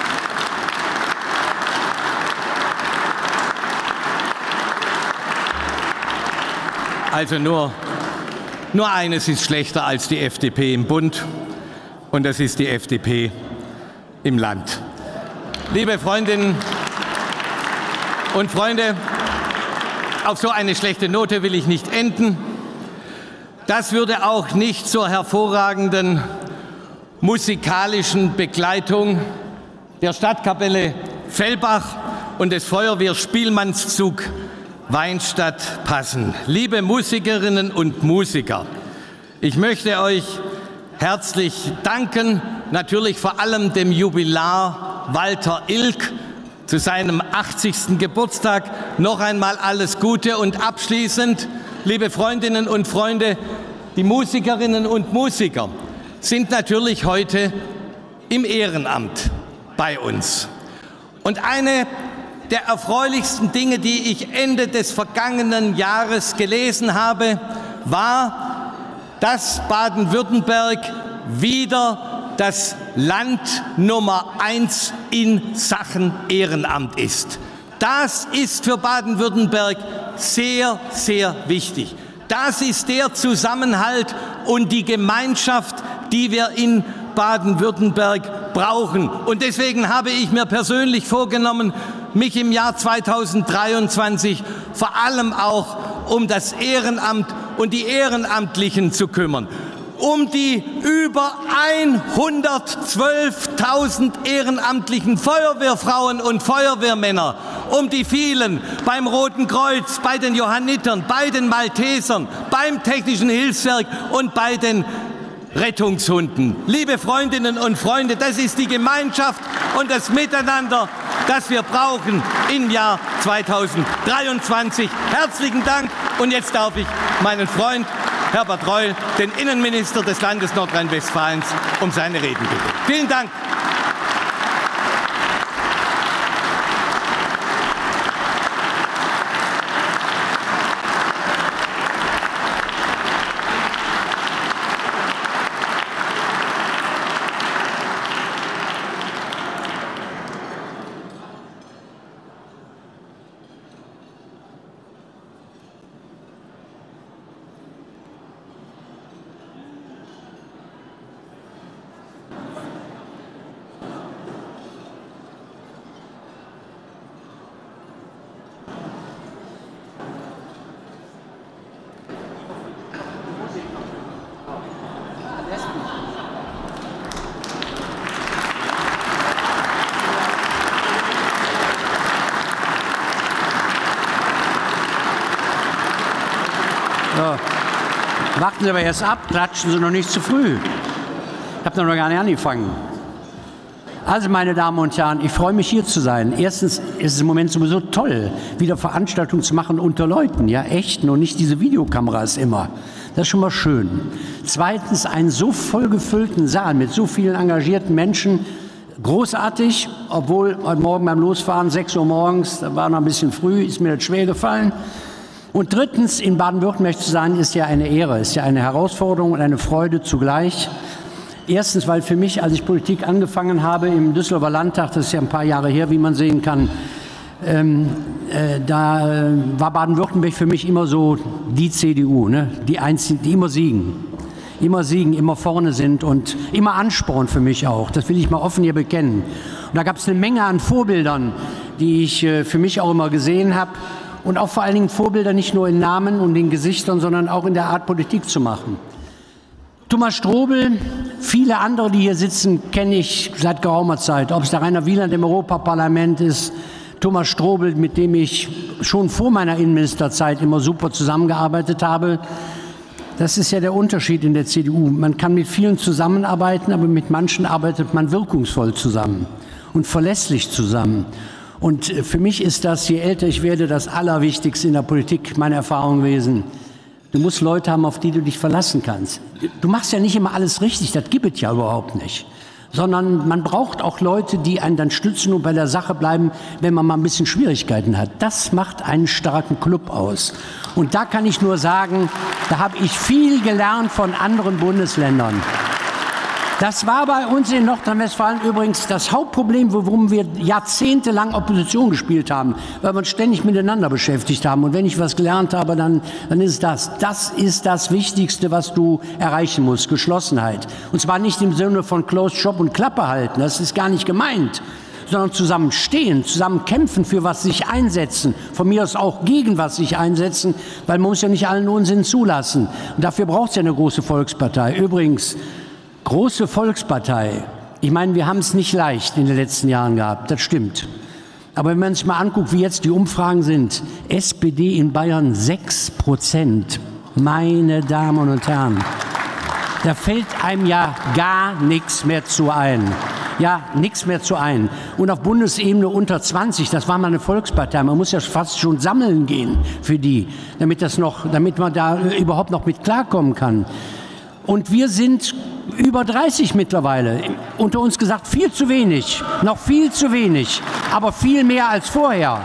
Also nur eines ist schlechter als die FDP im Bund, und das ist die FDP im Land. Liebe Freundinnen und Freunde, auf so eine schlechte Note will ich nicht enden. Das würde auch nicht zur hervorragenden musikalischen Begleitung der Stadtkapelle Fellbach und des Feuerwehrspielmannszug Weinstadt passen. Liebe Musikerinnen und Musiker, ich möchte euch herzlich danken, natürlich vor allem dem Jubilar Walter Ilk zu seinem 80. Geburtstag. Noch einmal alles Gute, und abschließend, liebe Freundinnen und Freunde, die Musikerinnen und Musiker sind natürlich heute im Ehrenamt bei uns. Und eine der erfreulichsten Dinge, die ich Ende des vergangenen Jahres gelesen habe, war, dass Baden-Württemberg wieder das Land Nummer 1 in Sachen Ehrenamt ist. Das ist für Baden-Württemberg sehr, sehr wichtig. Das ist der Zusammenhalt und die Gemeinschaft, die wir in Baden-Württemberg brauchen. Und deswegen habe ich mir persönlich vorgenommen, mich im Jahr 2023 vor allem auch um das Ehrenamt und die Ehrenamtlichen zu kümmern. Um die über 112.000 ehrenamtlichen Feuerwehrfrauen und Feuerwehrmänner, um die vielen beim Roten Kreuz, bei den Johannitern, bei den Maltesern, beim Technischen Hilfswerk und bei den Rettungshunden. Liebe Freundinnen und Freunde, das ist die Gemeinschaft und das Miteinander, das wir brauchen im Jahr 2023. Herzlichen Dank, und jetzt darf ich meinen Freund Herbert Reul, den Innenminister des Landes Nordrhein-Westfalens, um seine Reden bitten. Vielen Dank.
Warten Sie aber erst ab, klatschen Sie noch nicht zu früh. Ich habe noch gar nicht angefangen. Also, meine Damen und Herren, ich freue mich, hier zu sein. Erstens ist es im Moment sowieso toll, wieder Veranstaltungen zu machen unter Leuten, ja, echten, und nicht diese Videokameras immer. Das ist schon mal schön. Zweitens, einen so vollgefüllten Saal mit so vielen engagierten Menschen. Großartig, obwohl heute Morgen beim Losfahren, 6 Uhr morgens, da war noch ein bisschen früh, ist mir das schwer gefallen. Und drittens, in Baden-Württemberg zu sein, ist ja eine Ehre, ist ja eine Herausforderung und eine Freude zugleich. Erstens, weil für mich, als ich Politik angefangen habe im Düsseldorfer Landtag, das ist ja ein paar Jahre her, wie man sehen kann, da war Baden-Württemberg für mich immer so die CDU, ne? Die Einzigen, die immer siegen. Immer siegen, immer vorne sind und immer Ansporn für mich auch. Das will ich mal offen hier bekennen. Und da gab es eine Menge an Vorbildern, die ich für mich auch immer gesehen habe. Und auch vor allen Dingen Vorbilder nicht nur in Namen und in Gesichtern, sondern auch in der Art, Politik zu machen. Thomas Strobel Viele andere, die hier sitzen, kenne ich seit geraumer Zeit. Ob es der Rainer Wieland im Europaparlament ist, Thomas Strobel, mit dem ich schon vor meiner Innenministerzeit immer super zusammengearbeitet habe. Das ist ja der Unterschied in der CDU. Man kann mit vielen zusammenarbeiten, aber mit manchen arbeitet man wirkungsvoll zusammen und verlässlich zusammen. Und für mich ist das, je älter ich werde, das Allerwichtigste in der Politik, meine Erfahrung gewesen. Du musst Leute haben, auf die du dich verlassen kannst. Du machst ja nicht immer alles richtig, das gibt es ja überhaupt nicht. Sondern man braucht auch Leute, die einen dann stützen und bei der Sache bleiben, wenn man mal ein bisschen Schwierigkeiten hat. Das macht einen starken Club aus. Und da kann ich nur sagen, da habe ich viel gelernt von anderen Bundesländern. Das war bei uns in Nordrhein-Westfalen übrigens das Hauptproblem, worum wir jahrzehntelang Opposition gespielt haben, weil wir uns ständig miteinander beschäftigt haben. Und wenn ich was gelernt habe, dann ist es das. Das ist das Wichtigste, was du erreichen musst, Geschlossenheit. Und zwar nicht im Sinne von Closed Shop und Klappe halten, das ist gar nicht gemeint, sondern zusammen stehen, zusammen kämpfen, für was sich einsetzen, von mir aus auch gegen was sich einsetzen, weil man muss ja nicht allen Unsinn zulassen. Und dafür braucht es ja eine große Volkspartei. Übrigens, große Volkspartei. Ich meine, wir haben es nicht leicht in den letzten Jahren gehabt, das stimmt. Aber wenn man sich mal anguckt, wie jetzt die Umfragen sind, SPD in Bayern 6%. Meine Damen und Herren, da fällt einem ja gar nichts mehr zu ein. Ja, nichts mehr zu ein. Und auf Bundesebene unter 20, das war mal eine Volkspartei. Man muss ja fast schon sammeln gehen für die, damit man da überhaupt noch mit klarkommen kann. Und wir sind über 30 mittlerweile. Unter uns gesagt, viel zu wenig, noch viel zu wenig, aber viel mehr als vorher.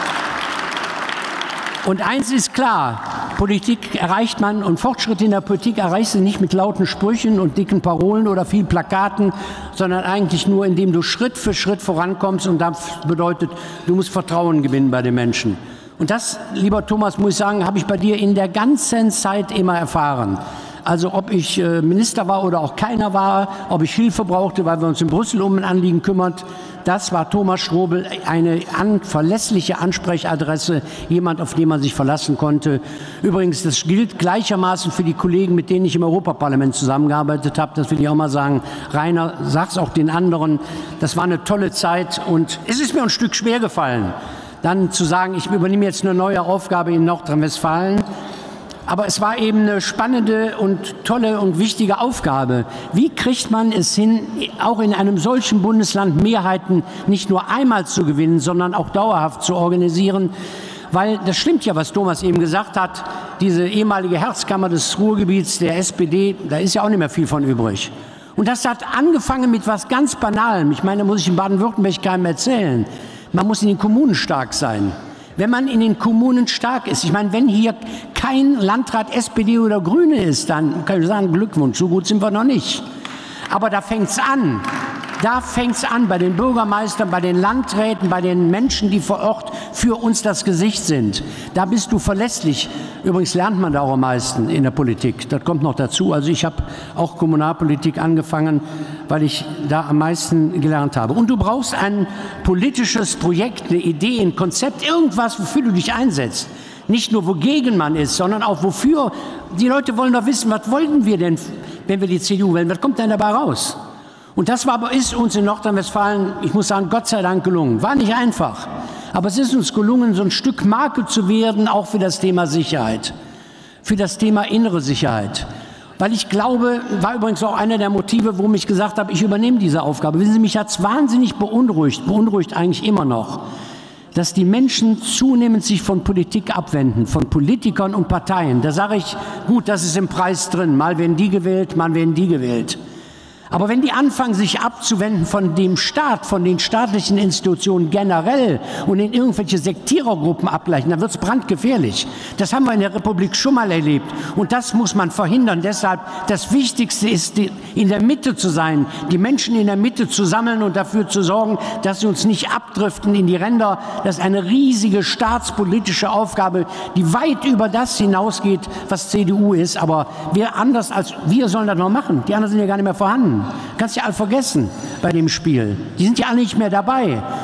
Und eins ist klar, Politik erreicht man und Fortschritte in der Politik erreichst du nicht mit lauten Sprüchen und dicken Parolen oder viel Plakaten, sondern eigentlich nur, indem du Schritt für Schritt vorankommst, und das bedeutet, du musst Vertrauen gewinnen bei den Menschen. Und das, lieber Thomas, muss ich sagen, habe ich bei dir in der ganzen Zeit immer erfahren. Also ob ich Minister war oder auch keiner war, ob ich Hilfe brauchte, weil wir uns in Brüssel um ein Anliegen kümmert, das war Thomas Strobel eine verlässliche Ansprechadresse, jemand, auf den man sich verlassen konnte. Übrigens, das gilt gleichermaßen für die Kollegen, mit denen ich im Europaparlament zusammengearbeitet habe. Das will ich auch mal sagen. Rainer, sag's auch den anderen. Das war eine tolle Zeit und es ist mir ein Stück schwer gefallen, dann zu sagen, ich übernehme jetzt eine neue Aufgabe in Nordrhein-Westfalen. Aber es war eben eine spannende und tolle und wichtige Aufgabe. Wie kriegt man es hin, auch in einem solchen Bundesland Mehrheiten nicht nur einmal zu gewinnen, sondern auch dauerhaft zu organisieren? Weil das stimmt ja, was Thomas eben gesagt hat, diese ehemalige Herzkammer des Ruhrgebiets der SPD, da ist ja auch nicht mehr viel von übrig. Und das hat angefangen mit was ganz Banalem. Ich meine, da muss ich in Baden-Württemberg keinem erzählen. Man muss in den Kommunen stark sein. Wenn man in den Kommunen stark ist, ich meine, wenn hier kein Landrat SPD oder Grüne ist, dann kann ich sagen, Glückwunsch, so gut sind wir noch nicht. Aber da fängt's an. Da fängt's an bei den Bürgermeistern, bei den Landräten, bei den Menschen, die vor Ort für uns das Gesicht sind. Da bist du verlässlich. Übrigens lernt man da auch am meisten in der Politik. Das kommt noch dazu. Also ich habe auch Kommunalpolitik angefangen, weil ich da am meisten gelernt habe. Und du brauchst ein politisches Projekt, eine Idee, ein Konzept, irgendwas, wofür du dich einsetzt. Nicht nur wogegen man ist, sondern auch wofür. Die Leute wollen doch wissen, was wollten wir denn, wenn wir die CDU wählen? Was kommt denn dabei raus? Und das ist uns in Nordrhein-Westfalen, ich muss sagen, Gott sei Dank gelungen. War nicht einfach, aber es ist uns gelungen, so ein Stück Marke zu werden, auch für das Thema Sicherheit, für das Thema innere Sicherheit. Weil ich glaube, war übrigens auch einer der Motive, warum ich gesagt habe, ich übernehme diese Aufgabe. Wissen Sie, mich hat es wahnsinnig beunruhigt eigentlich immer noch, dass die Menschen zunehmend sich von Politik abwenden, von Politikern und Parteien. Da sage ich, gut, das ist im Preis drin. Mal werden die gewählt, mal werden die gewählt. Aber wenn die anfangen, sich abzuwenden von dem Staat, von den staatlichen Institutionen generell und in irgendwelche Sektierergruppen abgleichen, dann wird es brandgefährlich. Das haben wir in der Republik schon mal erlebt. Und das muss man verhindern. Deshalb, das Wichtigste ist, in der Mitte zu sein, die Menschen in der Mitte zu sammeln und dafür zu sorgen, dass sie uns nicht abdriften in die Ränder. Das ist eine riesige staatspolitische Aufgabe, die weit über das hinausgeht, was CDU ist. Aber wer anders als wir sollen das noch machen? Die anderen sind ja gar nicht mehr vorhanden. Kannst ja alle vergessen bei dem Spiel. Die sind ja alle nicht mehr dabei.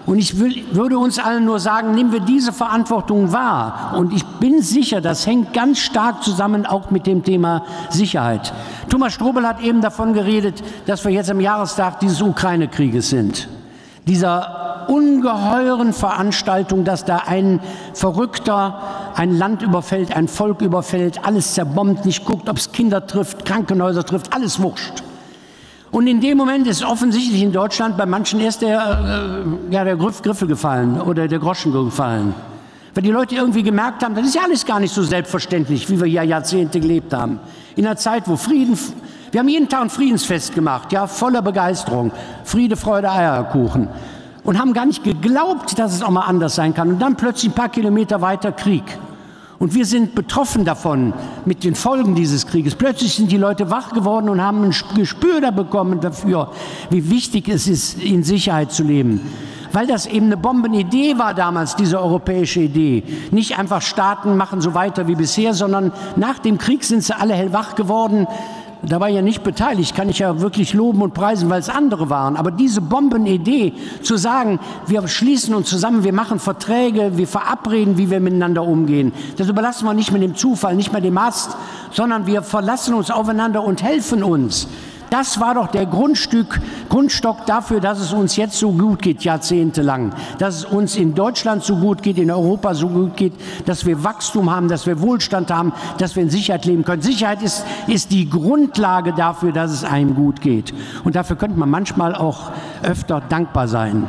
Und ich würde uns allen nur sagen, nehmen wir diese Verantwortung wahr. Und ich bin sicher, das hängt ganz stark zusammen auch mit dem Thema Sicherheit. Thomas Strobel hat eben davon geredet, dass wir jetzt am Jahrestag dieses Ukraine-Krieges sind. Dieser ungeheuren Veranstaltung, dass da ein Verrückter ein Land überfällt, ein Volk überfällt, alles zerbombt, nicht guckt, ob es Kinder trifft, Krankenhäuser trifft, alles wurscht. Und in dem Moment ist offensichtlich in Deutschland bei manchen erst der Griffel gefallen oder der Groschen gefallen. Weil die Leute irgendwie gemerkt haben, das ist ja alles gar nicht so selbstverständlich, wie wir hier Jahrzehnte gelebt haben. In einer Zeit, wo wir haben jeden Tag ein Friedensfest gemacht, ja, voller Begeisterung, Friede, Freude, Eierkuchen. Und haben gar nicht geglaubt, dass es auch mal anders sein kann. Und dann plötzlich ein paar Kilometer weiter Krieg. Und wir sind betroffen davon, mit den Folgen dieses Krieges. Plötzlich sind die Leute wach geworden und haben ein Gespür bekommen dafür, wie wichtig es ist, in Sicherheit zu leben. Weil das eben eine Bombenidee war damals, diese europäische Idee. Nicht einfach Staaten machen so weiter wie bisher, sondern nach dem Krieg sind sie alle hellwach geworden. Da war ja nicht beteiligt, kann ich ja wirklich loben und preisen, weil es andere waren. Aber diese Bombenidee, zu sagen, wir schließen uns zusammen, wir machen Verträge, wir verabreden, wie wir miteinander umgehen, das überlassen wir nicht mit dem Zufall, nicht mit dem Ast, sondern wir verlassen uns aufeinander und helfen uns. Das war doch der Grundstock dafür, dass es uns jetzt so gut geht, jahrzehntelang. Dass es uns in Deutschland so gut geht, in Europa so gut geht, dass wir Wachstum haben, dass wir Wohlstand haben, dass wir in Sicherheit leben können. Sicherheit ist die Grundlage dafür, dass es einem gut geht. Und dafür könnte man manchmal auch öfter dankbar sein.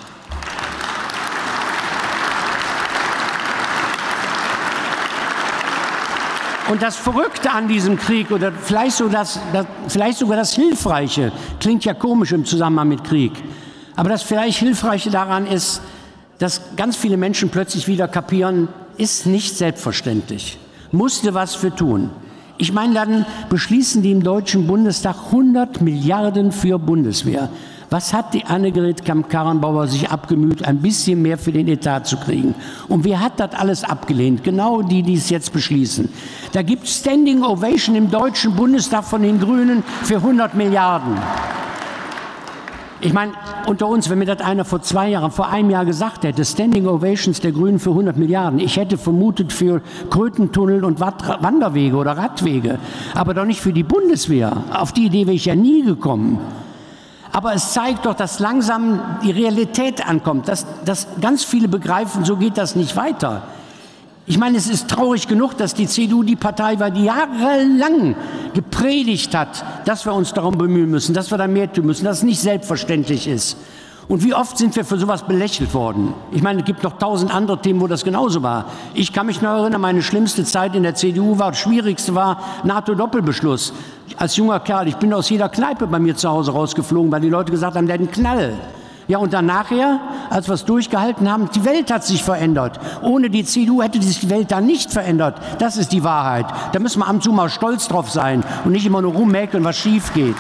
Und das Verrückte an diesem Krieg, oder vielleicht sogar das Hilfreiche, klingt ja komisch im Zusammenhang mit Krieg, aber das vielleicht Hilfreiche daran ist, dass ganz viele Menschen plötzlich wieder kapieren, ist nicht selbstverständlich, musste was für tun. Ich meine, dann beschließen die im Deutschen Bundestag 100 Milliarden für Bundeswehr. Was hat die Annegret Kramp-Karrenbauer sich abgemüht, ein bisschen mehr für den Etat zu kriegen? Und wer hat das alles abgelehnt? Genau die, die es jetzt beschließen. Da gibt es Standing Ovation im Deutschen Bundestag von den Grünen für 100 Milliarden. Ich meine, unter uns, wenn mir das einer vor einem Jahr gesagt hätte, Standing Ovations der Grünen für 100 Milliarden, ich hätte vermutet für Krötentunnel und Wanderwege oder Radwege, aber doch nicht für die Bundeswehr. Auf die Idee wäre ich ja nie gekommen. Aber es zeigt doch, dass langsam die Realität ankommt, dass ganz viele begreifen, so geht das nicht weiter. Ich meine, es ist traurig genug, dass die CDU die Partei war, die jahrelang gepredigt hat, dass wir uns darum bemühen müssen, dass wir da mehr tun müssen, dass es nicht selbstverständlich ist. Und wie oft sind wir für sowas belächelt worden? Ich meine, es gibt noch 1000 andere Themen, wo das genauso war. Ich kann mich noch erinnern, meine schlimmste Zeit in der CDU war, das Schwierigste war NATO-Doppelbeschluss. Als junger Kerl, ich bin aus jeder Kneipe bei mir zu Hause rausgeflogen, weil die Leute gesagt haben, der hat einen Knall. Ja, und dann nachher, als wir es durchgehalten haben, die Welt hat sich verändert. Ohne die CDU hätte sich die Welt da nicht verändert. Das ist die Wahrheit. Da müssen wir ab und zu mal stolz drauf sein und nicht immer nur rummäkeln, was schief geht.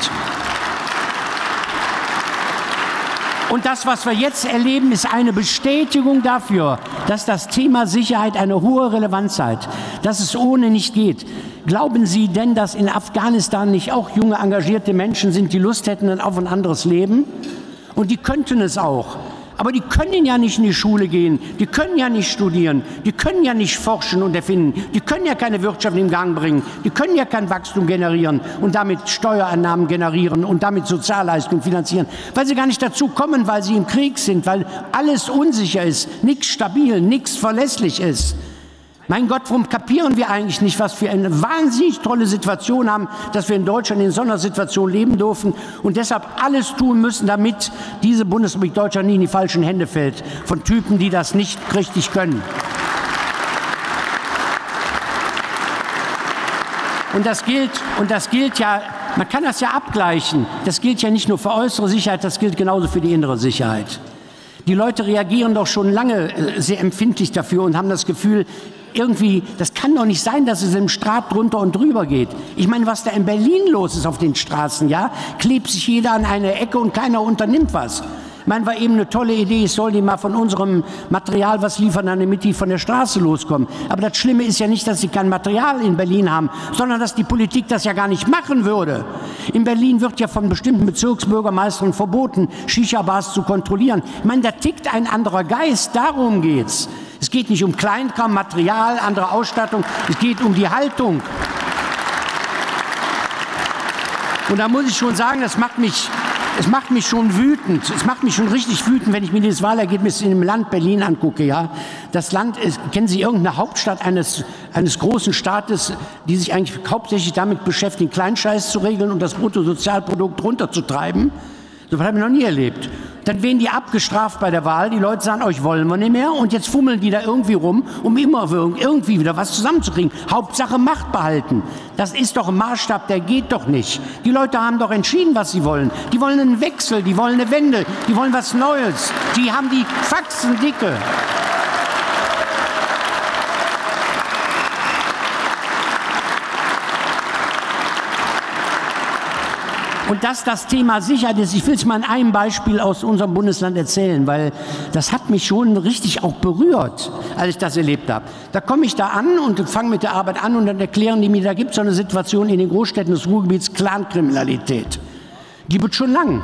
Und das, was wir jetzt erleben, ist eine Bestätigung dafür, dass das Thema Sicherheit eine hohe Relevanz hat, dass es ohne nicht geht. Glauben Sie denn, dass in Afghanistan nicht auch junge, engagierte Menschen sind, die Lust hätten auf ein anderes Leben? Und die könnten es auch. Aber die können ja nicht in die Schule gehen, die können ja nicht studieren, die können ja nicht forschen und erfinden, die können ja keine Wirtschaft in Gang bringen, die können ja kein Wachstum generieren und damit Steuereinnahmen generieren und damit Sozialleistungen finanzieren, weil sie gar nicht dazu kommen, weil sie im Krieg sind, weil alles unsicher ist, nichts stabil, nichts verlässlich ist. Mein Gott, warum kapieren wir eigentlich nicht, was wir eine wahnsinnig tolle Situation haben, dass wir in Deutschland in so einer Situation leben dürfen und deshalb alles tun müssen, damit diese Bundesrepublik Deutschland nie in die falschen Hände fällt von Typen, die das nicht richtig können. Und das gilt ja, man kann das ja abgleichen, das gilt ja nicht nur für äußere Sicherheit, das gilt genauso für die innere Sicherheit. Die Leute reagieren doch schon lange sehr empfindlich dafür und haben das Gefühl, irgendwie, das kann doch nicht sein, dass es im Straat drunter und drüber geht. Ich meine, was da in Berlin los ist auf den Straßen, ja, klebt sich jeder an eine Ecke und keiner unternimmt was. meine, war eben eine tolle Idee, ich soll die mal von unserem Material was liefern, damit die von der Straße loskommen. Aber das Schlimme ist ja nicht, dass sie kein Material in Berlin haben, sondern dass die Politik das ja gar nicht machen würde. In Berlin wird ja von bestimmten Bezirksbürgermeistern verboten, Shisha-Bars zu kontrollieren. Ich meine, da tickt ein anderer Geist, darum geht's. Es geht nicht um Kleinkram, Material, andere Ausstattung, es geht um die Haltung. Und da muss ich schon sagen, es macht mich schon wütend. Es macht mich schon richtig wütend, wenn ich mir das Wahlergebnis in dem Land Berlin angucke. Ja? Das Land ist, kennen Sie irgendeine Hauptstadt eines großen Staates, die sich eigentlich hauptsächlich damit beschäftigt, Kleinscheiß zu regeln und das Bruttosozialprodukt runterzutreiben? So was habe ich noch nie erlebt. Dann werden die abgestraft bei der Wahl. Die Leute sagen, euch wollen wir nicht mehr. Und jetzt fummeln die da irgendwie rum, um immer irgendwie wieder was zusammenzukriegen. Hauptsache Macht behalten. Das ist doch ein Maßstab, der geht doch nicht. Die Leute haben doch entschieden, was sie wollen. Die wollen einen Wechsel, die wollen eine Wende, die wollen was Neues. Die haben die Faxen dicke. Und dass das Thema Sicherheit ist, ich will es mal an einem Beispiel aus unserem Bundesland erzählen, weil das hat mich schon richtig auch berührt, als ich das erlebt habe. Da komme ich da an und fange mit der Arbeit an und dann erklären die mir, da gibt es so eine Situation in den Großstädten des Ruhrgebiets, Clankriminalität. Die wird schon lang.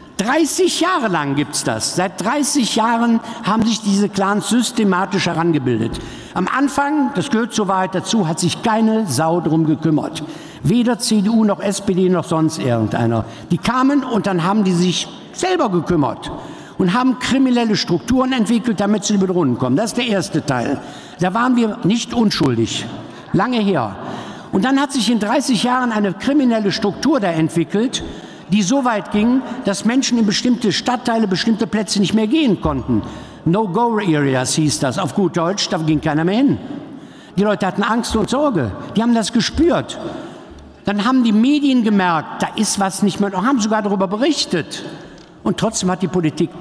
30 Jahre lang gibt es das. Seit 30 Jahren haben sich diese Clans systematisch herangebildet. Am Anfang, das gehört zur Wahrheit dazu, hat sich keine Sau drum gekümmert. Weder CDU noch SPD noch sonst irgendeiner. Die kamen und dann haben die sich selber gekümmert und haben kriminelle Strukturen entwickelt, damit sie über die Runden kommen. Das ist der erste Teil. Da waren wir nicht unschuldig. Lange her. Und dann hat sich in 30 Jahren eine kriminelle Struktur da entwickelt, die so weit ging, dass Menschen in bestimmte Stadtteile, bestimmte Plätze nicht mehr gehen konnten. No-Go-Areas hieß das, auf gut Deutsch, da ging keiner mehr hin. Die Leute hatten Angst und Sorge, die haben das gespürt. Dann haben die Medien gemerkt, da ist was nicht mehr, und haben sogar darüber berichtet. Und trotzdem hat die Politik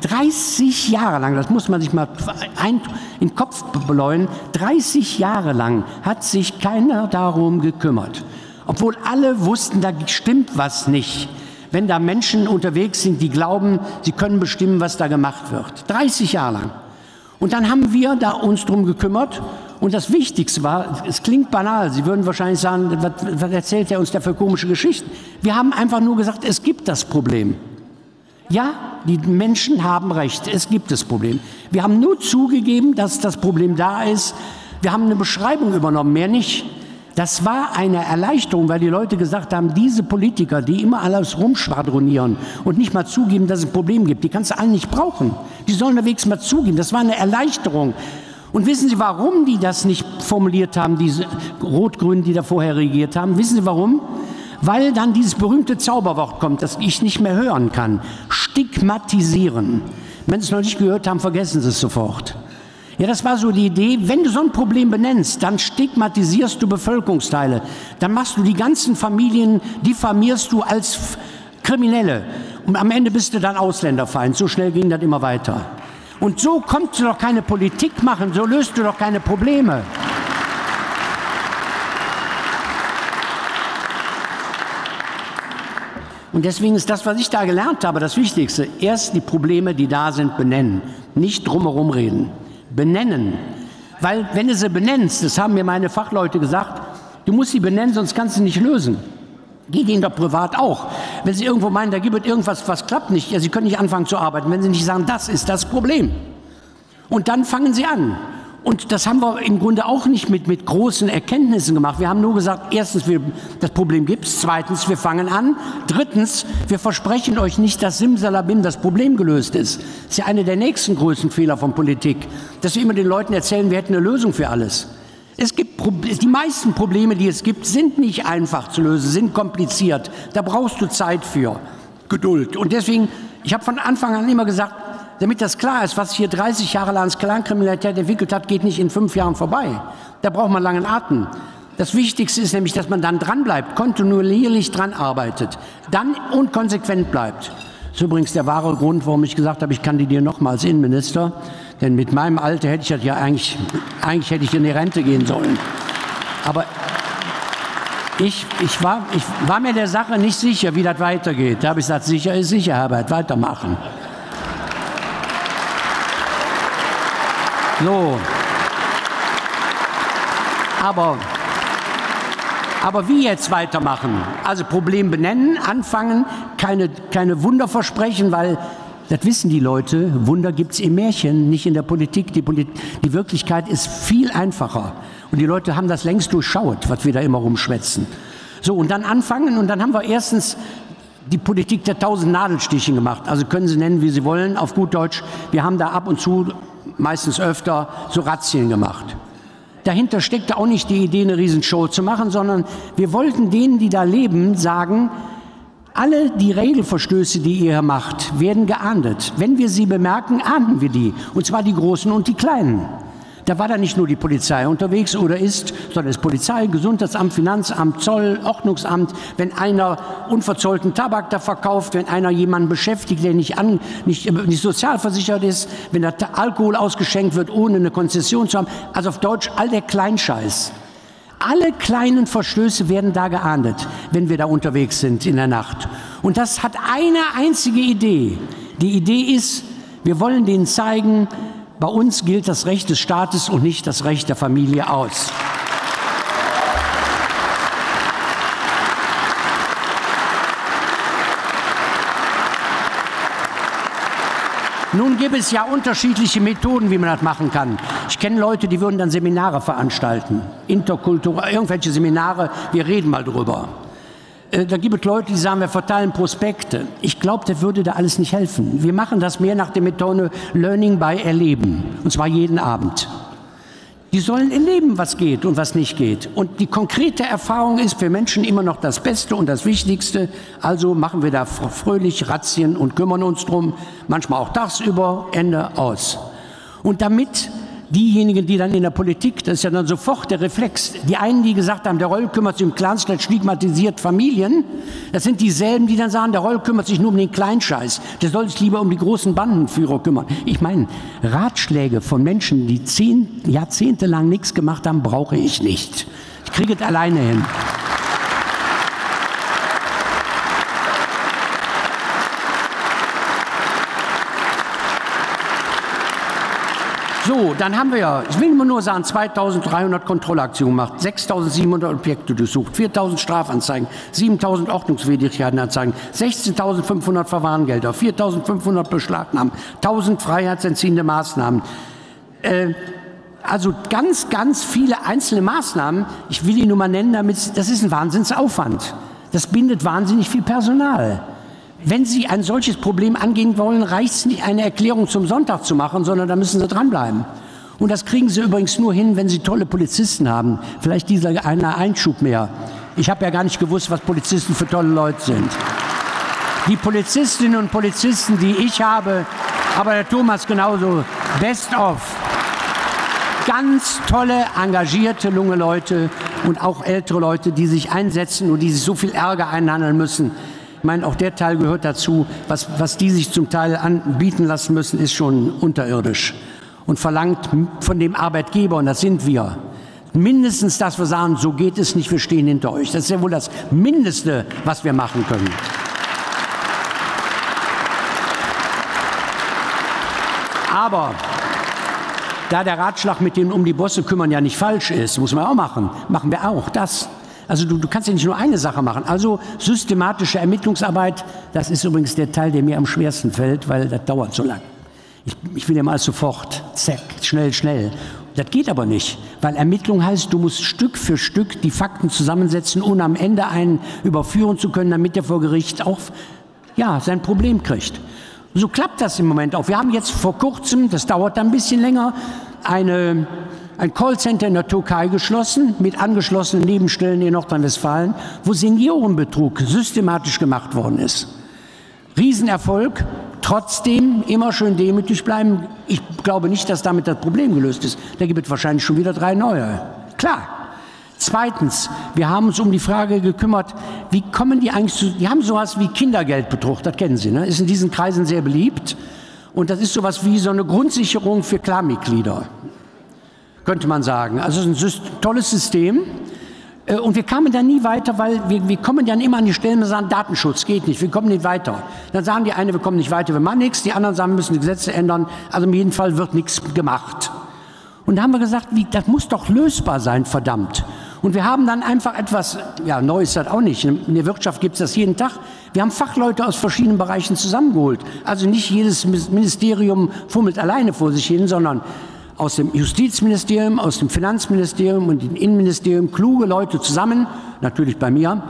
30 Jahre lang, das muss man sich mal in den Kopf bläuen, 30 Jahre lang hat sich keiner darum gekümmert. Obwohl alle wussten, da stimmt was nicht. Wenn da Menschen unterwegs sind, die glauben, sie können bestimmen, was da gemacht wird. 30 Jahre lang. Und dann haben wir da uns drum gekümmert. Und das Wichtigste war, es klingt banal, Sie würden wahrscheinlich sagen, was erzählt er uns da für komische Geschichten? Wir haben einfach nur gesagt, es gibt das Problem. Ja, die Menschen haben recht, es gibt das Problem. Wir haben nur zugegeben, dass das Problem da ist. Wir haben eine Beschreibung übernommen, mehr nicht. Das war eine Erleichterung, weil die Leute gesagt haben, diese Politiker, die immer alles rumschwadronieren und nicht mal zugeben, dass es ein Problem gibt, die kannst du alle nicht brauchen. Die sollen unterwegs mal zugeben. Das war eine Erleichterung. Und wissen Sie, warum die das nicht formuliert haben, diese Rot-Grünen, die da vorher regiert haben? Wissen Sie, warum? Weil dann dieses berühmte Zauberwort kommt, das ich nicht mehr hören kann. Stigmatisieren. Wenn Sie es noch nicht gehört haben, vergessen Sie es sofort. Ja, das war so die Idee, wenn du so ein Problem benennst, dann stigmatisierst du Bevölkerungsteile. Dann machst du die ganzen Familien, diffamierst du als Kriminelle. Und am Ende bist du dann Ausländerfeind. So schnell ging das immer weiter. Und so kommst du doch keine Politik machen, so löst du doch keine Probleme. Und deswegen ist das, was ich da gelernt habe, das Wichtigste. Erst die Probleme, die da sind, benennen. Nicht drumherum reden. Benennen. Weil, wenn du sie benennst, das haben mir meine Fachleute gesagt, du musst sie benennen, sonst kannst du nicht lösen. Geht Ihnen doch privat auch. Wenn Sie irgendwo meinen, da gibt es irgendwas, was klappt nicht, ja, Sie können nicht anfangen zu arbeiten, wenn Sie nicht sagen, das ist das Problem. Und dann fangen Sie an. Und das haben wir im Grunde auch nicht mit großen Erkenntnissen gemacht. Wir haben nur gesagt, erstens, das Problem gibt es. Zweitens, wir fangen an. Drittens, wir versprechen euch nicht, dass simsalabim das Problem gelöst ist. Das ist ja einer der nächsten größten Fehler von Politik, dass wir immer den Leuten erzählen, wir hätten eine Lösung für alles. Die meisten Probleme, die es gibt, sind nicht einfach zu lösen, sind kompliziert. Da brauchst du Zeit für, Geduld. Und deswegen, ich habe von Anfang an immer gesagt, damit das klar ist, was hier 30 Jahre lang als Clankriminalität entwickelt hat, geht nicht in 5 Jahren vorbei. Da braucht man langen Atem. Das Wichtigste ist nämlich, dass man dann dranbleibt, kontinuierlich dran arbeitet, dann und konsequent bleibt. Das ist übrigens der wahre Grund, warum ich gesagt habe, ich kandidiere nochmal als Innenminister. Denn mit meinem Alter hätte ich das ja eigentlich hätte ich in die Rente gehen sollen. Aber ich war mir der Sache nicht sicher, wie das weitergeht. Da habe ich gesagt, sicher ist sicher, Herbert, weitermachen. So. Aber wie jetzt weitermachen? Also Problem benennen, anfangen, keine Wunder versprechen, weil das wissen die Leute, Wunder gibt es im Märchen, nicht in der Politik. Die Wirklichkeit ist viel einfacher. Und die Leute haben das längst durchschaut, was wir da immer rumschwätzen. So, und dann anfangen und dann haben wir erstens die Politik der 1000 Nadelstiche gemacht. Also können Sie nennen, wie Sie wollen, auf gut Deutsch. Wir haben da ab und zu, meistens öfter, so Razzien gemacht. Dahinter steckte auch nicht die Idee, eine Riesenshow zu machen, sondern wir wollten denen, die da leben, sagen, alle die Regelverstöße, die ihr macht, werden geahndet. Wenn wir sie bemerken, ahnden wir die. Und zwar die Großen und die Kleinen. Da war da nicht nur die Polizei unterwegs oder ist, sondern es Polizei, Gesundheitsamt, Finanzamt, Zoll, Ordnungsamt. Wenn einer unverzollten Tabak da verkauft, wenn einer jemanden beschäftigt, der nicht sozialversichert ist, wenn da Alkohol ausgeschenkt wird, ohne eine Konzession zu haben. Also auf Deutsch, all der Kleinscheiß. Alle kleinen Verstöße werden da geahndet, wenn wir da unterwegs sind in der Nacht. Und das hat eine einzige Idee. Die Idee ist, wir wollen denen zeigen, bei uns gilt das Recht des Staates und nicht das Recht der Familie aus. Nun gibt es ja unterschiedliche Methoden, wie man das machen kann. Ich kenne Leute, die würden dann Seminare veranstalten, interkulturell, irgendwelche Seminare, wir reden mal drüber. Da gibt es Leute, die sagen, wir verteilen Prospekte. Ich glaube, das würde da alles nicht helfen. Wir machen das mehr nach der Methode Learning by Erleben, und zwar jeden Abend. Die sollen erleben, was geht und was nicht geht. Und die konkrete Erfahrung ist für Menschen immer noch das Beste und das Wichtigste. Also machen wir da fröhlich Razzien und kümmern uns drum, manchmal auch tagsüber, Ende aus. Und damit diejenigen, die dann in der Politik, das ist ja dann sofort der Reflex, die einen, die gesagt haben, der Reul kümmert sich um Clansstadt, stigmatisiert Familien, das sind dieselben, die dann sagen, der Reul kümmert sich nur um den Kleinscheiß, der soll sich lieber um die großen Bandenführer kümmern. Ich meine, Ratschläge von Menschen, die Jahrzehnte lang nichts gemacht haben, brauche ich nicht. Ich kriege es alleine hin. So, dann haben wir ja, ich will nur sagen, 2300 Kontrollaktionen gemacht, 6700 Objekte durchsucht, 4000 Strafanzeigen, 7000 Ordnungswidrigkeitenanzeigen, 16.500 Verwarngelder, 4500 Beschlagnahmen, 1000 freiheitsentziehende Maßnahmen. Also ganz, ganz viele einzelne Maßnahmen. Ich will die nur mal nennen, das ist ein Wahnsinnsaufwand. Das bindet wahnsinnig viel Personal. Wenn Sie ein solches Problem angehen wollen, reicht es nicht, eine Erklärung zum Sonntag zu machen, sondern da müssen Sie dranbleiben. Und das kriegen Sie übrigens nur hin, wenn Sie tolle Polizisten haben. Vielleicht dieser eine Einschub mehr. Ich habe ja gar nicht gewusst, was Polizisten für tolle Leute sind. Die Polizistinnen und Polizisten, die ich habe, aber der Thomas genauso, best of. Ganz tolle, engagierte, junge Leute und auch ältere Leute, die sich einsetzen und die sich so viel Ärger einhandeln müssen. Ich meine, auch der Teil gehört dazu. Was die sich zum Teil anbieten lassen müssen, ist schon unterirdisch. Und verlangt von dem Arbeitgeber, und das sind wir, mindestens, dass wir sagen, so geht es nicht, wir stehen hinter euch. Das ist ja wohl das Mindeste, was wir machen können. Aber da der Ratschlag mit dem um die Bosse kümmern ja nicht falsch ist, muss man auch machen, machen wir auch das. Also du kannst ja nicht nur eine Sache machen. Also systematische Ermittlungsarbeit, das ist übrigens der Teil, der mir am schwersten fällt, weil das dauert so lang. Ich will ja mal sofort, zack, schnell, schnell. Das geht aber nicht, weil Ermittlung heißt, du musst Stück für Stück die Fakten zusammensetzen, um am Ende einen überführen zu können, damit der vor Gericht auch sein Problem kriegt. So klappt das im Moment auch. Wir haben jetzt vor kurzem, das dauert ein bisschen länger, ein Callcenter in der Türkei geschlossen, mit angeschlossenen Nebenstellen in Nordrhein-Westfalen, wo Seniorenbetrug systematisch gemacht worden ist. Riesenerfolg, trotzdem immer schön demütig bleiben. Ich glaube nicht, dass damit das Problem gelöst ist. Da gibt es wahrscheinlich schon wieder 3 neue. Klar. Zweitens, wir haben uns um die Frage gekümmert, wie kommen die eigentlich zu, die haben sowas wie Kindergeldbetrug, das kennen Sie, ne? Ist in diesen Kreisen sehr beliebt. Und das ist sowas wie so eine Grundsicherung für Clanmitglieder, könnte man sagen. Also es ist ein tolles System. Und wir kamen da nie weiter, weil wir kommen dann immer an die Stellen und sagen, Datenschutz geht nicht, wir kommen nicht weiter. Dann sagen die eine, wir kommen nicht weiter, wir machen nichts. Die anderen sagen, wir müssen die Gesetze ändern. Also in jedem Fall wird nichts gemacht. Und da haben wir gesagt, das muss doch lösbar sein, verdammt. Und wir haben dann einfach etwas, ja, neu ist das auch nicht, in der Wirtschaft gibt es das jeden Tag, wir haben Fachleute aus verschiedenen Bereichen zusammengeholt. Also nicht jedes Ministerium fummelt alleine vor sich hin, sondern aus dem Justizministerium, aus dem Finanzministerium und dem Innenministerium kluge Leute zusammen, natürlich bei mir.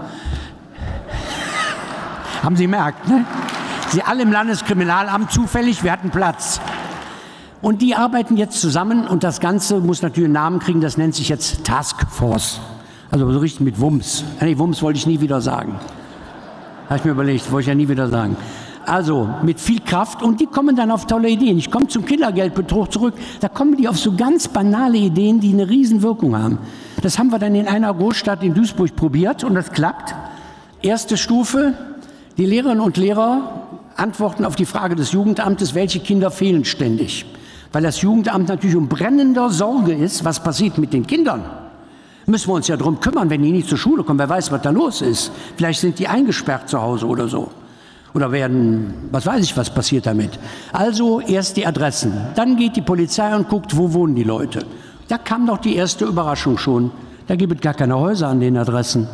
Haben Sie gemerkt, ne? Sie alle im Landeskriminalamt zufällig, wir hatten Platz. Und die arbeiten jetzt zusammen und das Ganze muss natürlich einen Namen kriegen, das nennt sich jetzt Taskforce. Also so richtig mit Wumms. Nee, Wumms wollte ich nie wieder sagen. Habe ich mir überlegt, wollte ich ja nie wieder sagen. Also mit viel Kraft und die kommen dann auf tolle Ideen. Ich komme zum Kindergeldbetrug zurück, da kommen die auf so ganz banale Ideen, die eine Riesenwirkung haben. Das haben wir dann in einer Großstadt in Duisburg probiert und das klappt. Erste Stufe, die Lehrerinnen und Lehrer antworten auf die Frage des Jugendamtes, welche Kinder fehlen ständig. Weil das Jugendamt natürlich um brennender Sorge ist, was passiert mit den Kindern. Müssen wir uns ja darum kümmern, wenn die nicht zur Schule kommen, wer weiß, was da los ist. Vielleicht sind die eingesperrt zu Hause oder so. Oder werden, was weiß ich, was passiert damit. Also erst die Adressen. Dann geht die Polizei und guckt, wo wohnen die Leute. Da kam doch die erste Überraschung schon. Da gibt es gar keine Häuser an den Adressen.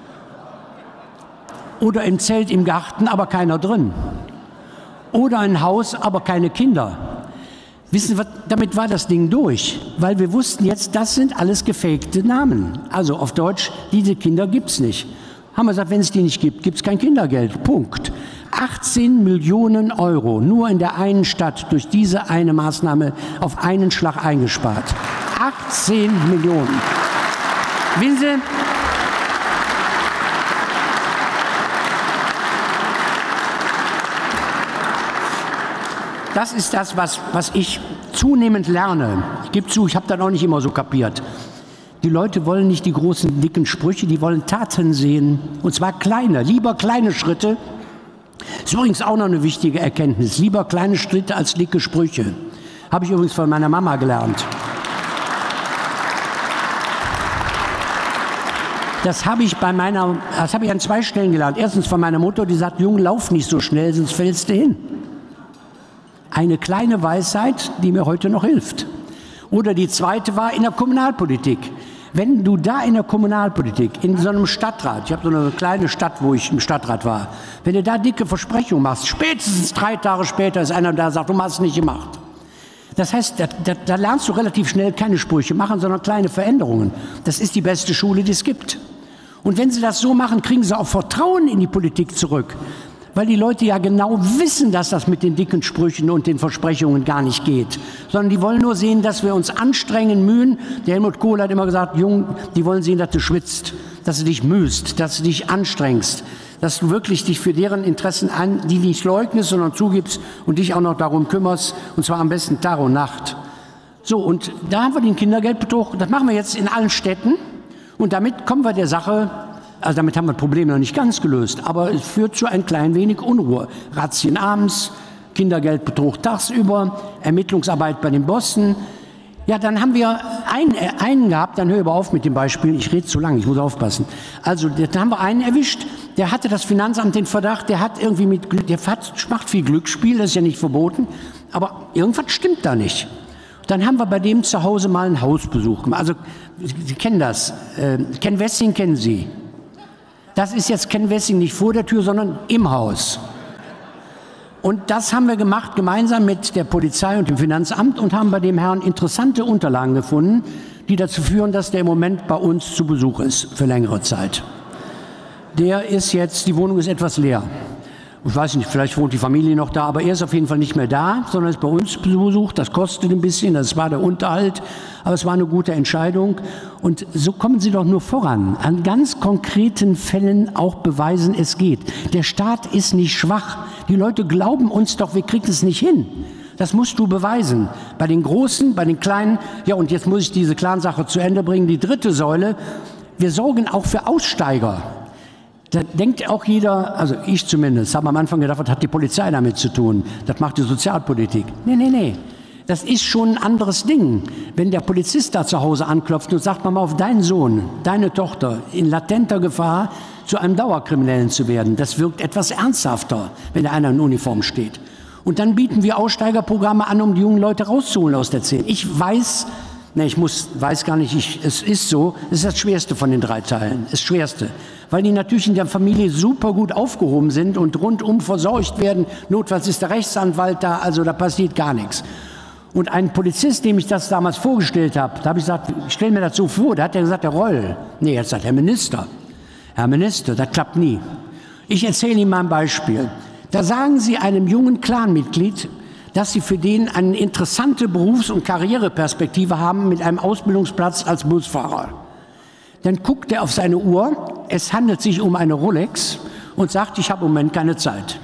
Oder ein Zelt im Garten, aber keiner drin. Oder ein Haus, aber keine Kinder. Wissen Sie, damit war das Ding durch, weil wir wussten jetzt, das sind alles gefakte Namen. Also auf Deutsch, diese Kinder gibt es nicht. Haben wir gesagt, wenn es die nicht gibt, gibt es kein Kindergeld. Punkt. 18 Millionen Euro nur in der einen Stadt durch diese eine Maßnahme auf einen Schlag eingespart. 18 Millionen. Wissen Sie, das ist das, was ich zunehmend lerne. Ich gebe zu, ich habe das auch nicht immer so kapiert. Die Leute wollen nicht die großen, dicken Sprüche, die wollen Taten sehen. Und zwar kleine, lieber kleine Schritte. Das ist übrigens auch noch eine wichtige Erkenntnis. Lieber kleine Schritte als dicke Sprüche. Habe ich übrigens von meiner Mama gelernt. Das habe ich an zwei Stellen gelernt. Erstens von meiner Mutter, die sagt, Junge, lauf nicht so schnell, sonst fällst du hin. Eine kleine Weisheit, die mir heute noch hilft. Oder die zweite war in der Kommunalpolitik. Wenn du da in der Kommunalpolitik, in so einem Stadtrat, ich habe so eine kleine Stadt, wo ich im Stadtrat war, wenn du da dicke Versprechungen machst, spätestens 3 Tage später ist einer da, sagt, du hast es nicht gemacht. Das heißt, da lernst du relativ schnell keine Sprüche machen, sondern kleine Veränderungen. Das ist die beste Schule, die es gibt. Und wenn sie das so machen, kriegen sie auch Vertrauen in die Politik zurück. Weil die Leute ja genau wissen, dass das mit den dicken Sprüchen und den Versprechungen gar nicht geht. Sondern die wollen nur sehen, dass wir uns anstrengen, mühen. Der Helmut Kohl hat immer gesagt, Jung, die wollen sehen, dass du schwitzt, dass du dich mühst, dass du dich anstrengst, dass du wirklich dich für deren Interessen die nicht leugnest, sondern zugibst und dich auch noch darum kümmerst, und zwar am besten Tag und Nacht. So, und da haben wir den Kindergeldbetrug, das machen wir jetzt in allen Städten und damit kommen wir der Sache. Also damit haben wir das Problem noch nicht ganz gelöst, aber es führt zu ein klein wenig Unruhe. Razzien abends, Kindergeldbetrug tagsüber, Ermittlungsarbeit bei den Bossen. Ja, dann haben wir einen gehabt, dann höre ich auf mit dem Beispiel, ich rede zu lang, ich muss aufpassen. Also, da haben wir einen erwischt, der hatte das Finanzamt den Verdacht, der hat irgendwie macht viel Glücksspiel, das ist ja nicht verboten, aber irgendwas stimmt da nicht. Dann haben wir bei dem zu Hause mal einen Hausbesuch gemacht. Also, Sie kennen das, Ken Wessing kennen Sie. Das ist jetzt Ken Wessing nicht vor der Tür, sondern im Haus. Und das haben wir gemacht, gemeinsam mit der Polizei und dem Finanzamt und haben bei dem Herrn interessante Unterlagen gefunden, die dazu führen, dass der im Moment bei uns zu Besuch ist für längere Zeit. Die Wohnung ist etwas leer. Ich weiß nicht, vielleicht wohnt die Familie noch da, aber er ist auf jeden Fall nicht mehr da, sondern ist bei uns zu Besuch. Das kostet ein bisschen, das war der Unterhalt, aber es war eine gute Entscheidung. Und so kommen Sie doch nur voran. An ganz konkreten Fällen auch beweisen, es geht. Der Staat ist nicht schwach. Die Leute glauben uns doch, wir kriegen es nicht hin. Das musst du beweisen. Bei den Großen, bei den Kleinen. Ja, und jetzt muss ich diese Clansache zu Ende bringen. Die dritte Säule. Wir sorgen auch für Aussteiger. Da denkt auch jeder, also ich zumindest, habe am Anfang gedacht, was hat die Polizei damit zu tun? Das macht die Sozialpolitik. Nee. Das ist schon ein anderes Ding. Wenn der Polizist da zu Hause anklopft und sagt, Mama, auf deinen Sohn, deine Tochter in latenter Gefahr, zu einem Dauerkriminellen zu werden, das wirkt etwas ernsthafter, wenn da einer in Uniform steht. Und dann bieten wir Aussteigerprogramme an, um die jungen Leute rauszuholen aus der Szene. Ich weiß, Ne, weiß gar nicht, es ist so, es ist das Schwerste von den 3 Teilen, das Schwerste. Weil die natürlich in der Familie super gut aufgehoben sind und rundum versorgt werden. Notfalls ist der Rechtsanwalt da, also da passiert gar nichts. Und ein Polizist, dem ich das damals vorgestellt habe, da habe ich gesagt, ich stelle mir das so vor, da hat er gesagt, Herr Reul. Nee, er hat gesagt, Herr Minister, das klappt nie. Ich erzähle Ihnen mal ein Beispiel. Da sagen Sie einem jungen Clanmitglied, dass Sie für den eine interessante Berufs- und Karriereperspektive haben mit einem Ausbildungsplatz als Busfahrer. Dann guckt er auf seine Uhr, es handelt sich um eine Rolex und sagt, ich habe im Moment keine Zeit.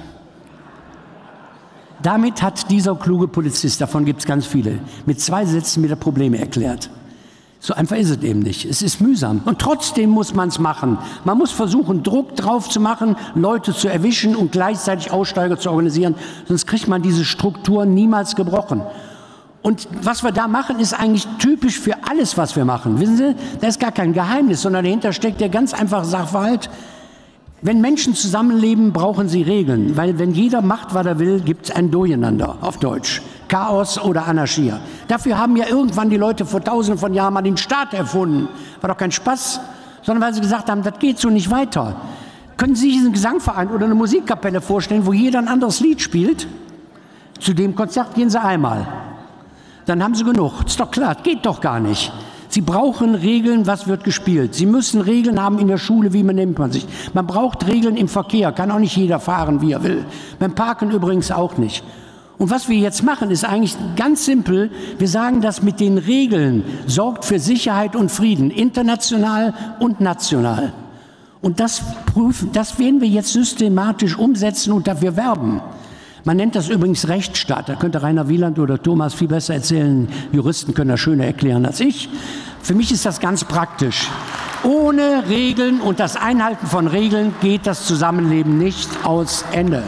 Damit hat dieser kluge Polizist, davon gibt es ganz viele, mit 2 Sätzen wieder Probleme erklärt. So einfach ist es eben nicht. Es ist mühsam. Und trotzdem muss man es machen. Man muss versuchen, Druck drauf zu machen, Leute zu erwischen und gleichzeitig Aussteiger zu organisieren. Sonst kriegt man diese Strukturen niemals gebrochen. Und was wir da machen, ist eigentlich typisch für alles, was wir machen. Wissen Sie, da ist gar kein Geheimnis, sondern dahinter steckt der ganz einfache Sachverhalt. Wenn Menschen zusammenleben, brauchen sie Regeln. Weil wenn jeder macht, was er will, gibt es ein Durcheinander, auf Deutsch. Chaos oder Anarchie. Dafür haben ja irgendwann die Leute vor Tausenden von Jahren mal den Staat erfunden. War doch kein Spaß, sondern weil sie gesagt haben, das geht so nicht weiter. Können Sie sich einen Gesangverein oder eine Musikkapelle vorstellen, wo jeder ein anderes Lied spielt? Zu dem Konzert gehen Sie einmal. Dann haben Sie genug. Ist doch klar, geht doch gar nicht. Sie brauchen Regeln, was wird gespielt. Sie müssen Regeln haben in der Schule, wie benimmt man sich. Man braucht Regeln im Verkehr, kann auch nicht jeder fahren, wie er will. Beim Parken übrigens auch nicht. Und was wir jetzt machen, ist eigentlich ganz simpel. Wir sagen, dass mit den Regeln sorgt für Sicherheit und Frieden, international und national. Und das werden wir jetzt systematisch umsetzen und dafür werben. Man nennt das übrigens Rechtsstaat. Da könnte Rainer Wieland oder Thomas viel besser erzählen. Juristen können das schöner erklären als ich. Für mich ist das ganz praktisch. Ohne Regeln und das Einhalten von Regeln geht das Zusammenleben nicht aus Ende.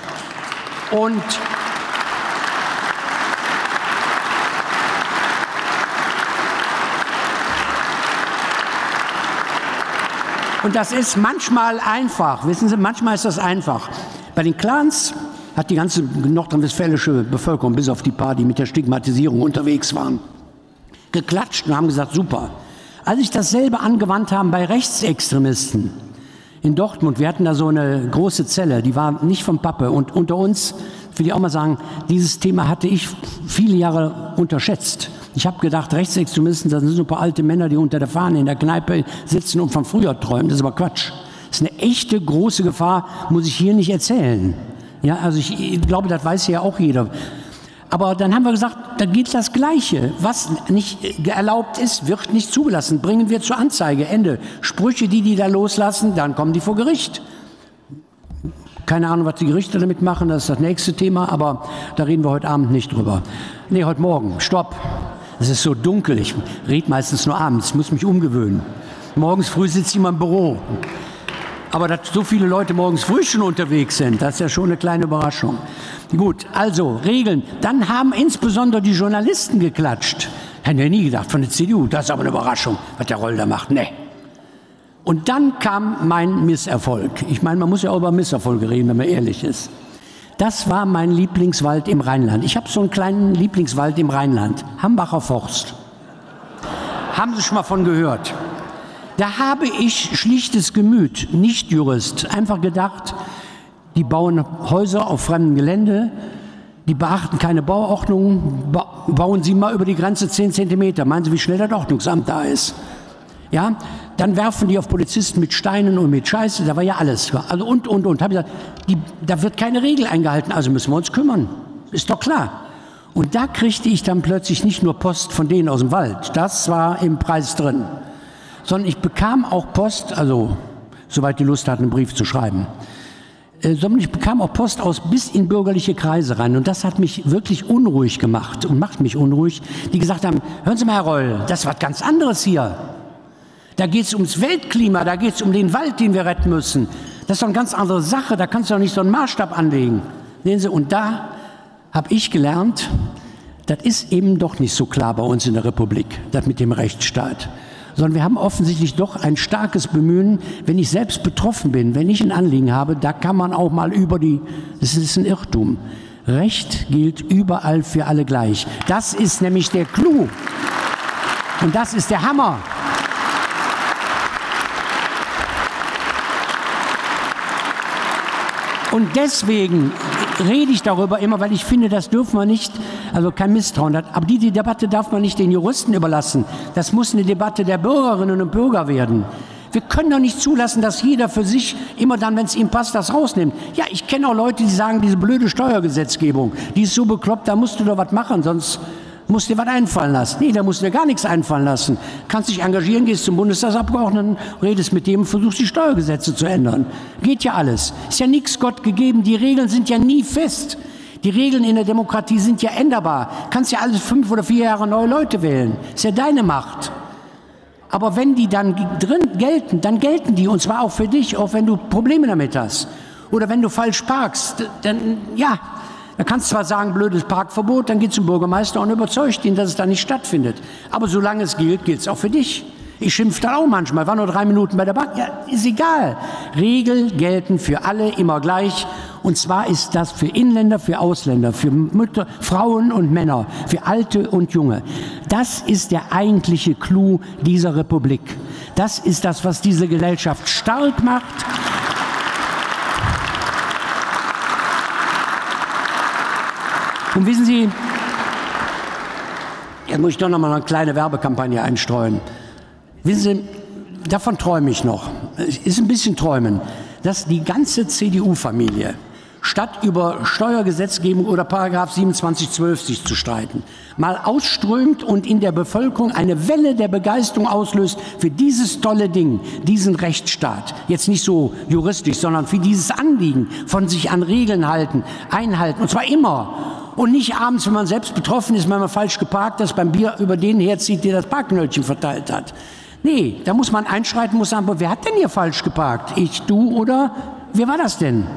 Und das ist manchmal einfach. Wissen Sie, manchmal ist das einfach. Bei den Clans hat die ganze nordrhein-westfälische Bevölkerung, bis auf die paar, die mit der Stigmatisierung unterwegs waren, geklatscht und haben gesagt, super. Als ich dasselbe angewandt habe bei Rechtsextremisten in Dortmund, wir hatten da so eine große Zelle, die war nicht vom Pappe. Und unter uns, will ich auch mal sagen, dieses Thema hatte ich viele Jahre unterschätzt. Ich habe gedacht, Rechtsextremisten, das sind so ein paar alte Männer, die unter der Fahne in der Kneipe sitzen und von früher träumen. Das ist aber Quatsch. Das ist eine echte große Gefahr, muss ich hier nicht erzählen. Ja, also ich glaube, das weiß ja auch jeder. Aber dann haben wir gesagt, da gilt das Gleiche. Was nicht erlaubt ist, wird nicht zugelassen. Bringen wir zur Anzeige. Ende. Sprüche, die da loslassen, dann kommen die vor Gericht. Keine Ahnung, was die Gerichte damit machen, das ist das nächste Thema, aber da reden wir heute Abend nicht drüber. Nee, heute Morgen. Stopp. Es ist so dunkel. Ich rede meistens nur abends. Ich muss mich umgewöhnen. Morgens früh sitze ich immer im Büro. Aber dass so viele Leute morgens früh schon unterwegs sind, das ist ja schon eine kleine Überraschung. Gut, also Regeln. Dann haben insbesondere die Journalisten geklatscht. Hätten wir nie gedacht, von der CDU, das ist aber eine Überraschung, was der Reul da macht. Nee. Und dann kam mein Misserfolg. Ich meine, man muss ja auch über Misserfolge reden, wenn man ehrlich ist. Das war mein Lieblingswald im Rheinland. Ich habe so einen kleinen Lieblingswald im Rheinland, Hambacher Forst. Haben Sie schon mal von gehört? Da habe ich schlichtes Gemüt, nicht Jurist, einfach gedacht, die bauen Häuser auf fremdem Gelände, die beachten keine Bauordnung, bauen sie mal über die Grenze 10 Zentimeter. Meinen Sie, wie schnell das Ordnungsamt da ist? Ja, dann werfen die auf Polizisten mit Steinen und mit Scheiße, da war ja alles. Also und. Habe ich gesagt, da wird keine Regel eingehalten, also müssen wir uns kümmern. Ist doch klar. Und da kriegte ich dann plötzlich nicht nur Post von denen aus dem Wald, das war im Preis drin, sondern ich bekam auch Post, also soweit die Lust hatten, einen Brief zu schreiben, sondern ich bekam auch Post aus bis in bürgerliche Kreise rein. Und das hat mich wirklich unruhig gemacht und macht mich unruhig, die gesagt haben, hören Sie mal, Herr Reul, das ist was ganz anderes hier. Da geht es ums Weltklima, da geht es um den Wald, den wir retten müssen. Das ist doch eine ganz andere Sache, da kannst du doch nicht so einen Maßstab anlegen. Sehen Sie, und da habe ich gelernt, das ist eben doch nicht so klar bei uns in der Republik, das mit dem Rechtsstaat. Sondern wir haben offensichtlich doch ein starkes Bemühen, wenn ich selbst betroffen bin, wenn ich ein Anliegen habe, da kann man auch mal das ist ein Irrtum. Recht gilt überall für alle gleich. Das ist nämlich der Clou. Und das ist der Hammer. Und deswegen rede ich darüber immer, weil ich finde, das dürfen wir nicht, also kein Misstrauen, aber diese Debatte darf man nicht den Juristen überlassen. Das muss eine Debatte der Bürgerinnen und Bürger werden. Wir können doch nicht zulassen, dass jeder für sich immer dann, wenn es ihm passt, das rausnimmt. Ja, ich kenne auch Leute, die sagen, diese blöde Steuergesetzgebung, die ist so bekloppt, da musst du doch was machen, sonst musst du dir was einfallen lassen. Nee, da musst du dir gar nichts einfallen lassen. Kannst dich engagieren, gehst zum Bundestagsabgeordneten, redest mit dem, versuchst die Steuergesetze zu ändern. Geht ja alles. Ist ja nichts Gott gegeben, die Regeln sind ja nie fest. Die Regeln in der Demokratie sind ja änderbar. Kannst ja alle 5 oder 4 Jahre neue Leute wählen. Ist ja deine Macht. Aber wenn die dann drin gelten, dann gelten die, und zwar auch für dich, auch wenn du Probleme damit hast. Oder wenn du falsch parkst, dann, ja, da kannst du zwar sagen, blödes Parkverbot, dann geht zum Bürgermeister und überzeugt ihn, dass es da nicht stattfindet. Aber solange es gilt, gilt es auch für dich. Ich schimpfe dann auch manchmal, war nur 3 Minuten bei der Bank. Ja, ist egal. Regeln gelten für alle immer gleich. Und zwar ist das für Inländer, für Ausländer, für Mütter, Frauen und Männer, für Alte und Junge. Das ist der eigentliche Clou dieser Republik. Das ist das, was diese Gesellschaft stark macht. Und wissen Sie, jetzt muss ich doch noch mal eine kleine Werbekampagne einstreuen. Wissen Sie, davon träume ich noch. Es ist ein bisschen träumen, dass die ganze CDU-Familie statt über Steuergesetzgebung oder Paragraph 2712 sich zu streiten, mal ausströmt und in der Bevölkerung eine Welle der Begeisterung auslöst für dieses tolle Ding, diesen Rechtsstaat. Jetzt nicht so juristisch, sondern für dieses Anliegen von sich an Regeln halten, einhalten, und zwar immer. Und nicht abends, wenn man selbst betroffen ist, wenn man falsch geparkt ist, beim Bier über den herzieht, der das Parkknöllchen verteilt hat. Nee, da muss man einschreiten, muss sagen, wer hat denn hier falsch geparkt? Ich, du oder wer war das denn?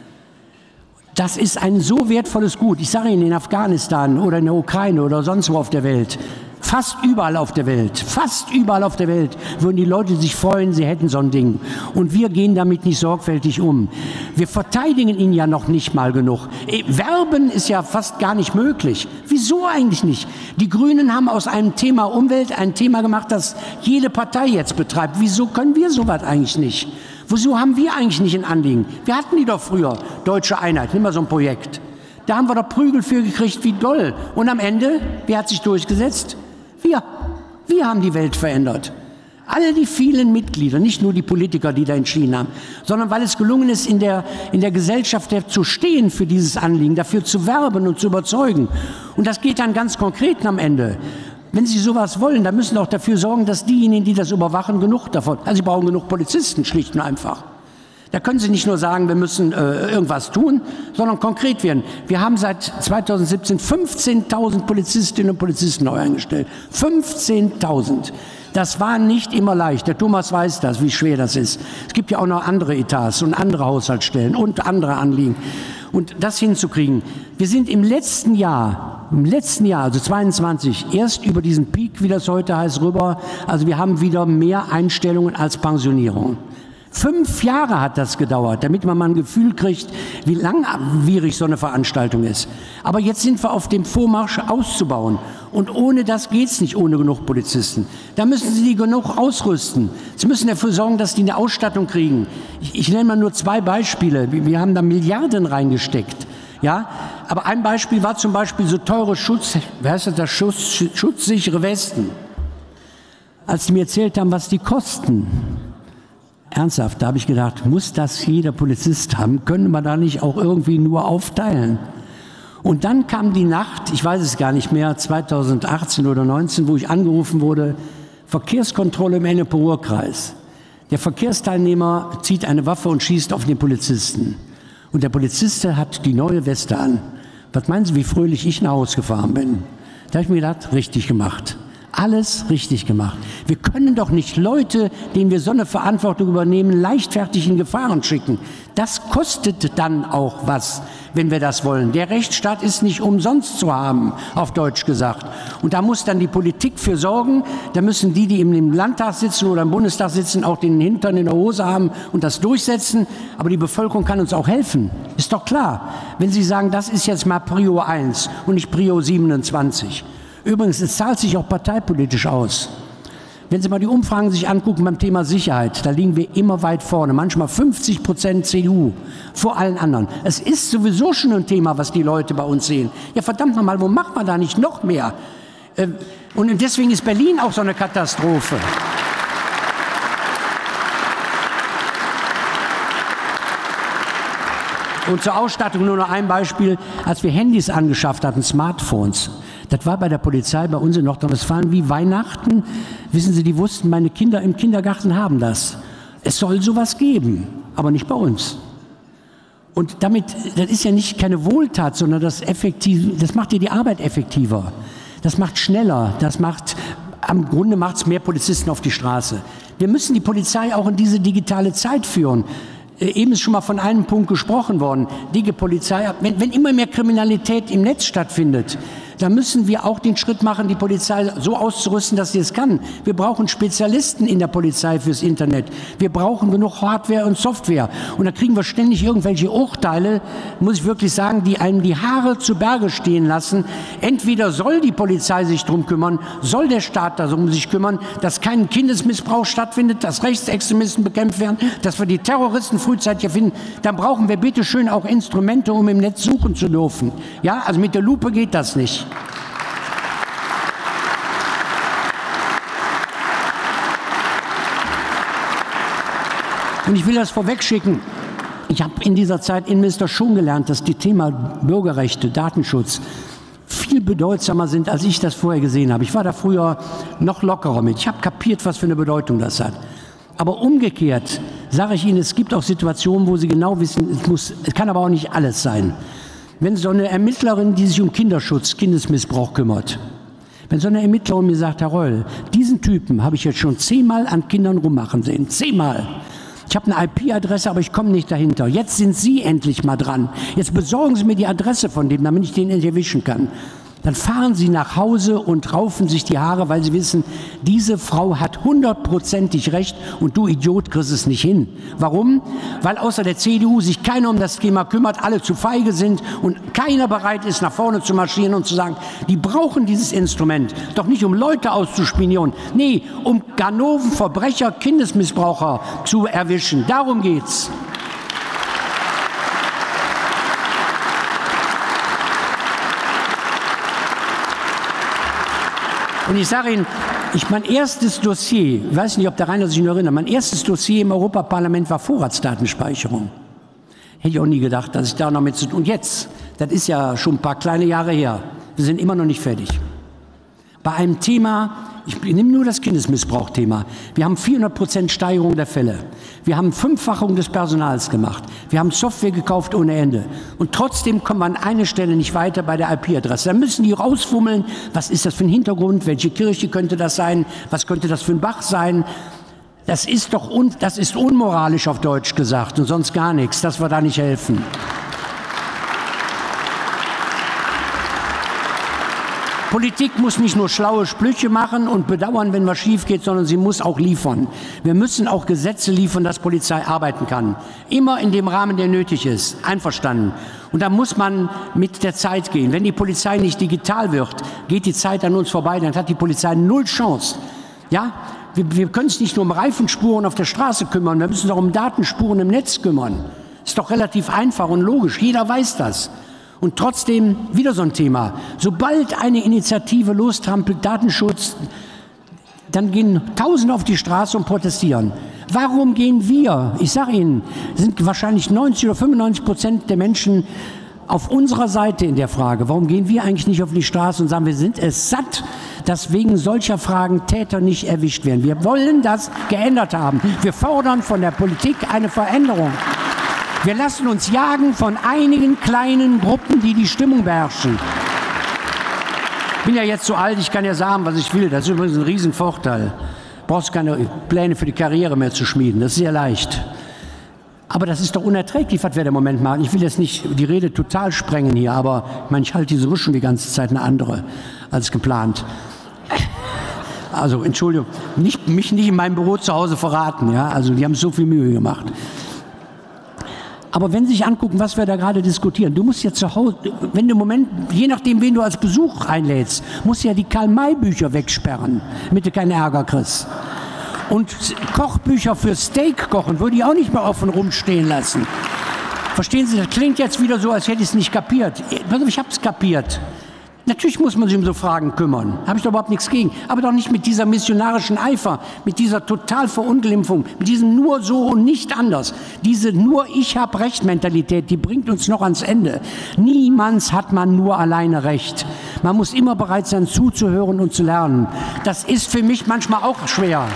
Das ist ein so wertvolles Gut. Ich sage Ihnen, in Afghanistan oder in der Ukraine oder sonst wo auf der Welt, fast überall auf der Welt würden die Leute sich freuen, sie hätten so ein Ding. Und wir gehen damit nicht sorgfältig um. Wir verteidigen ihn ja noch nicht mal genug. Werben ist ja fast gar nicht möglich. Wieso eigentlich nicht? Die Grünen haben aus einem Thema Umwelt ein Thema gemacht, das jede Partei jetzt betreibt. Wieso können wir sowas eigentlich nicht? Wieso haben wir eigentlich nicht ein Anliegen? Wir hatten die doch früher, Deutsche Einheit, nimm mal so ein Projekt. Da haben wir doch Prügel für gekriegt, wie doll. Und am Ende, wer hat sich durchgesetzt? Wir haben die Welt verändert. Alle die vielen Mitglieder, nicht nur die Politiker, die da entschieden haben, sondern weil es gelungen ist, in der Gesellschaft zu stehen für dieses Anliegen, dafür zu werben und zu überzeugen. Und das geht dann ganz konkret am Ende. Wenn Sie sowas wollen, dann müssen Sie auch dafür sorgen, dass diejenigen, die das überwachen, genug davon, also Sie brauchen genug Polizisten, schlicht und einfach. Da können Sie nicht nur sagen, wir müssen irgendwas tun, sondern konkret werden. Wir haben seit 2017 15.000 Polizistinnen und Polizisten neu eingestellt. 15.000. Das war nicht immer leicht. Der Thomas weiß das, wie schwer das ist. Es gibt ja auch noch andere Etats und andere Haushaltsstellen und andere Anliegen. Und das hinzukriegen. Wir sind im letzten Jahr, also 22, erst über diesen Peak, wie das heute heißt, rüber. Also wir haben wieder mehr Einstellungen als Pensionierungen. 5 Jahre hat das gedauert, damit man mal ein Gefühl kriegt, wie langwierig so eine Veranstaltung ist. Aber jetzt sind wir auf dem Vormarsch auszubauen. Und ohne das geht es nicht, ohne genug Polizisten. Da müssen Sie die genug ausrüsten. Sie müssen dafür sorgen, dass die eine Ausstattung kriegen. Ich nenne mal nur 2 Beispiele. Wir haben da Milliarden reingesteckt. Ja? Aber ein Beispiel war zum Beispiel so teure schutzsichere Westen. Als die mir erzählt haben, was die kosten. Ernsthaft, da habe ich gedacht, muss das jeder Polizist haben? Können wir da nicht auch irgendwie nur aufteilen? Und dann kam die Nacht, ich weiß es gar nicht mehr, 2018 oder 2019, wo ich angerufen wurde, Verkehrskontrolle im Ennepe-Ruhr-Kreis. Der Verkehrsteilnehmer zieht eine Waffe und schießt auf den Polizisten. Und der Polizist hat die neue Weste an. Was meinen Sie, wie fröhlich ich nach Hause gefahren bin? Da habe ich mir gedacht, richtig gemacht. Alles richtig gemacht. Wir können doch nicht Leute, denen wir so eine Verantwortung übernehmen, leichtfertig in Gefahren schicken. Das kostet dann auch was, wenn wir das wollen. Der Rechtsstaat ist nicht umsonst zu haben, auf Deutsch gesagt. Und da muss dann die Politik für sorgen. Da müssen die im Landtag sitzen oder im Bundestag sitzen, auch den Hintern in der Hose haben und das durchsetzen. Aber die Bevölkerung kann uns auch helfen. Ist doch klar. Wenn Sie sagen, das ist jetzt mal Prio 1 und nicht Prio 27. Übrigens, es zahlt sich auch parteipolitisch aus. Wenn Sie mal die Umfragen sich angucken beim Thema Sicherheit, da liegen wir immer weit vorne, manchmal 50% CDU vor allen anderen. Es ist sowieso schon ein Thema, was die Leute bei uns sehen. Ja, verdammt nochmal, wo macht man da nicht noch mehr? Und deswegen ist Berlin auch so eine Katastrophe. Und zur Ausstattung nur noch ein Beispiel. Als wir Handys angeschafft hatten, Smartphones, das war bei der Polizei bei uns in Nordrhein-Westfalen wie Weihnachten. Wissen Sie, die wussten, meine Kinder im Kindergarten haben das. Es soll sowas geben, aber nicht bei uns. Und damit, das ist ja nicht keine Wohltat, sondern das macht ja die Arbeit effektiver. Das macht schneller, am Grunde macht es mehr Polizisten auf die Straße. Wir müssen die Polizei auch in diese digitale Zeit führen. Eben ist schon mal von einem Punkt gesprochen worden. Die Polizei, wenn immer mehr Kriminalität im Netz stattfindet, dann müssen wir auch den Schritt machen, die Polizei so auszurüsten, dass sie es kann. Wir brauchen Spezialisten in der Polizei fürs Internet. Wir brauchen genug Hardware und Software. Und da kriegen wir ständig irgendwelche Urteile, muss ich wirklich sagen, die einem die Haare zu Berge stehen lassen. Entweder soll die Polizei sich drum kümmern, soll der Staat darum sich kümmern, dass kein Kindesmissbrauch stattfindet, dass Rechtsextremisten bekämpft werden, dass wir die Terroristen frühzeitig finden. Dann brauchen wir bitte schön auch Instrumente, um im Netz suchen zu dürfen. Ja, also mit der Lupe geht das nicht. Und ich will das vorwegschicken. Ich habe in dieser Zeit Innenminister schon gelernt, dass die Thema Bürgerrechte, Datenschutz viel bedeutsamer sind, als ich das vorher gesehen habe. Ich war da früher noch lockerer mit. Ich habe kapiert, was für eine Bedeutung das hat. Aber umgekehrt sage ich Ihnen, es gibt auch Situationen, wo Sie genau wissen, es kann aber auch nicht alles sein. Wenn so eine Ermittlerin, die sich um Kinderschutz, Kindesmissbrauch kümmert, wenn so eine Ermittlerin mir sagt, Herr Reul, diesen Typen habe ich jetzt schon 10-mal an Kindern rummachen sehen, 10-mal. Ich habe eine IP-Adresse, aber ich komme nicht dahinter. Jetzt sind Sie endlich mal dran. Jetzt besorgen Sie mir die Adresse von dem, damit ich den endlich erwischen kann. Dann fahren Sie nach Hause und raufen sich die Haare, weil Sie wissen, diese Frau hat 100%ig recht und du Idiot kriegst es nicht hin. Warum? Weil außer der CDU sich keiner um das Thema kümmert, alle zu feige sind und keiner bereit ist, nach vorne zu marschieren und zu sagen, die brauchen dieses Instrument, doch nicht um Leute auszuspionieren, nee, um Ganoven, Verbrecher, Kindesmissbraucher zu erwischen. Darum geht's. Und ich sage Ihnen, mein erstes Dossier, ich weiß nicht, ob der Rainer sich noch erinnert, mein erstes Dossier im Europaparlament war Vorratsdatenspeicherung. Hätte ich auch nie gedacht, dass ich da noch mit zu tun. Und jetzt, das ist ja schon ein paar kleine Jahre her, wir sind immer noch nicht fertig. Bei einem Thema, ich nehme nur das Kindesmissbrauch-Thema. Wir haben 400% Steigerung der Fälle. Wir haben 5-fachung des Personals gemacht. Wir haben Software gekauft ohne Ende. Und trotzdem kommen wir an einer Stelle nicht weiter bei der IP-Adresse. Da müssen die rausfummeln, was ist das für ein Hintergrund, welche Kirche könnte das sein, was könnte das für ein Bach sein. Das ist unmoralisch auf Deutsch gesagt und sonst gar nichts, dass wir da nicht helfen. Politik muss nicht nur schlaue Sprüche machen und bedauern, wenn was schief geht, sondern sie muss auch liefern. Wir müssen auch Gesetze liefern, dass Polizei arbeiten kann. Immer in dem Rahmen, der nötig ist. Einverstanden. Und da muss man mit der Zeit gehen. Wenn die Polizei nicht digital wird, geht die Zeit an uns vorbei, dann hat die Polizei null Chance. Ja? Wir können uns nicht nur um Reifenspuren auf der Straße kümmern, wir müssen uns auch um Datenspuren im Netz kümmern. Ist doch relativ einfach und logisch. Jeder weiß das. Und trotzdem wieder so ein Thema. Sobald eine Initiative lostrampelt, Datenschutz, dann gehen Tausende auf die Straße und protestieren. Warum gehen wir? Ich sage Ihnen, sind wahrscheinlich 90 oder 95% der Menschen auf unserer Seite in der Frage. Warum gehen wir eigentlich nicht auf die Straße und sagen, wir sind es satt, dass wegen solcher Fragen Täter nicht erwischt werden. Wir wollen das geändert haben. Wir fordern von der Politik eine Veränderung. Wir lassen uns jagen von einigen kleinen Gruppen, die die Stimmung beherrschen. Ich bin ja jetzt so alt, ich kann ja sagen, was ich will. Das ist übrigens ein Riesenvorteil. Du brauchst keine Pläne für die Karriere mehr zu schmieden. Das ist sehr leicht. Aber das ist doch unerträglich, was wir im Moment machen. Ich will jetzt nicht die Rede total sprengen hier, aber ich meine, ich halte diese Rüschung die ganze Zeit eine andere als geplant. Also, Entschuldigung, mich nicht in meinem Büro zu Hause verraten. Ja? Also, die haben so viel Mühe gemacht. Aber wenn Sie sich angucken, was wir da gerade diskutieren, du musst ja zu Hause, wenn du im Moment, je nachdem, wen du als Besuch einlädst, musst du ja die Karl-May-Bücher wegsperren, damit du keinen Ärger kriegst. Und Kochbücher für Steak kochen würde ich auch nicht mehr offen rumstehen lassen. Verstehen Sie, das klingt jetzt wieder so, als hätte ich es nicht kapiert. Ich habe es kapiert. Natürlich muss man sich um so Fragen kümmern. Habe ich doch überhaupt nichts gegen. Aber doch nicht mit dieser missionarischen Eifer, mit dieser Totalverunglimpfung, mit diesem nur so und nicht anders. Diese nur ich hab Recht Mentalität, die bringt uns noch ans Ende. Niemals hat man nur alleine Recht. Man muss immer bereit sein, zuzuhören und zu lernen. Das ist für mich manchmal auch schwer.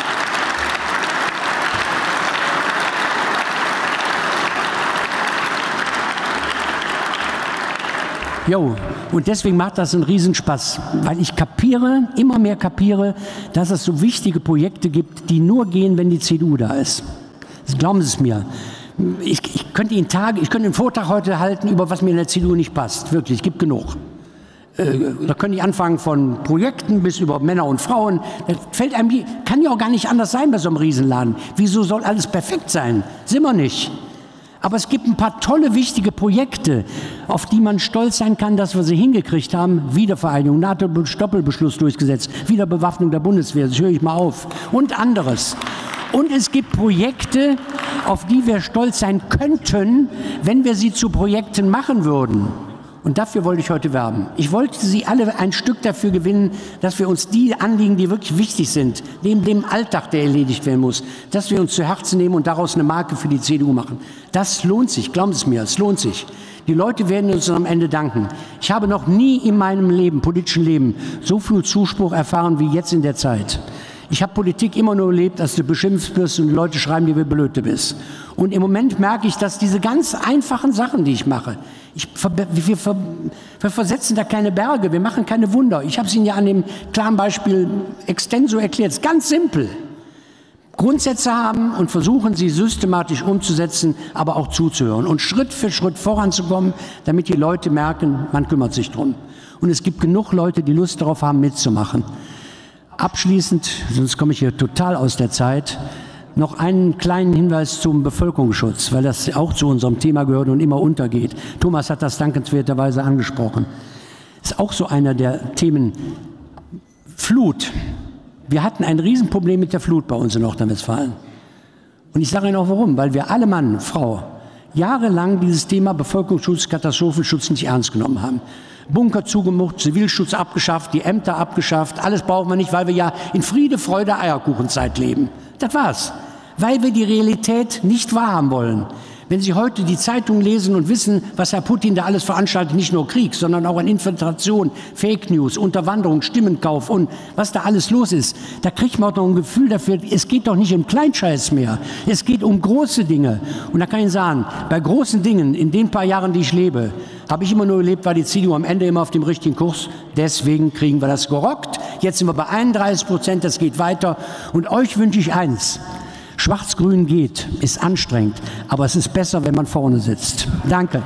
Jo, und deswegen macht das einen Riesenspaß, weil ich kapiere, immer mehr kapiere, dass es so wichtige Projekte gibt, die nur gehen, wenn die CDU da ist. Das glauben Sie es mir. Ich könnte einen Vortrag heute halten, über was mir in der CDU nicht passt. Wirklich, es gibt genug. Da könnte ich anfangen von Projekten bis über Männer und Frauen. Das fällt einem, kann ja auch gar nicht anders sein bei so einem Riesenladen. Wieso soll alles perfekt sein? Sind wir nicht. Aber es gibt ein paar tolle, wichtige Projekte, auf die man stolz sein kann, dass wir sie hingekriegt haben. Wiedervereinigung, NATO-Doppelbeschluss durchgesetzt, Wiederbewaffnung der Bundeswehr, das höre ich mal auf, und anderes. Und es gibt Projekte, auf die wir stolz sein könnten, wenn wir sie zu Projekten machen würden. Und dafür wollte ich heute werben. Ich wollte Sie alle ein Stück dafür gewinnen, dass wir uns die Anliegen, die wirklich wichtig sind, neben dem Alltag, der erledigt werden muss, dass wir uns zu Herzen nehmen und daraus eine Marke für die CDU machen. Das lohnt sich, glauben Sie es mir, es lohnt sich. Die Leute werden uns am Ende danken. Ich habe noch nie in meinem Leben, politischen Leben, so viel Zuspruch erfahren wie jetzt in der Zeit. Ich habe Politik immer nur erlebt, dass du beschimpft wirst und die Leute schreiben dir, wie blöd du bist. Und im Moment merke ich, dass diese ganz einfachen Sachen, die ich mache, wir versetzen da keine Berge, wir machen keine Wunder. Ich habe es Ihnen ja an dem klaren Beispiel extenso erklärt. Es ist ganz simpel. Grundsätze haben und versuchen, sie systematisch umzusetzen, aber auch zuzuhören und Schritt für Schritt voranzukommen, damit die Leute merken, man kümmert sich drum. Und es gibt genug Leute, die Lust darauf haben, mitzumachen. Abschließend, sonst komme ich hier total aus der Zeit, noch einen kleinen Hinweis zum Bevölkerungsschutz, weil das auch zu unserem Thema gehört und immer untergeht. Thomas hat das dankenswerterweise angesprochen. Das ist auch so einer der Themen. Flut. Wir hatten ein Riesenproblem mit der Flut bei uns in Nordrhein-Westfalen. Und ich sage Ihnen auch warum, weil wir alle Mann, Frau, jahrelang dieses Thema Bevölkerungsschutz, Katastrophenschutz nicht ernst genommen haben. Bunker zugemacht, Zivilschutz abgeschafft, die Ämter abgeschafft, alles brauchen wir nicht, weil wir ja in Friede, Freude, Eierkuchenzeit leben. Das war's. Weil wir die Realität nicht wahrhaben wollen. Wenn Sie heute die Zeitung lesen und wissen, was Herr Putin da alles veranstaltet, nicht nur Krieg, sondern auch an Infiltration, Fake News, Unterwanderung, Stimmenkauf und was da alles los ist, da kriegt man auch noch ein Gefühl dafür, es geht doch nicht um Kleinscheiß mehr. Es geht um große Dinge. Und da kann ich sagen, bei großen Dingen, in den paar Jahren, die ich lebe, habe ich immer nur erlebt, war die CDU am Ende immer auf dem richtigen Kurs. Deswegen kriegen wir das gerockt. Jetzt sind wir bei 31%, das geht weiter. Und euch wünsche ich eins. Schwarz-Grün geht, ist anstrengend, aber es ist besser, wenn man vorne sitzt. Danke.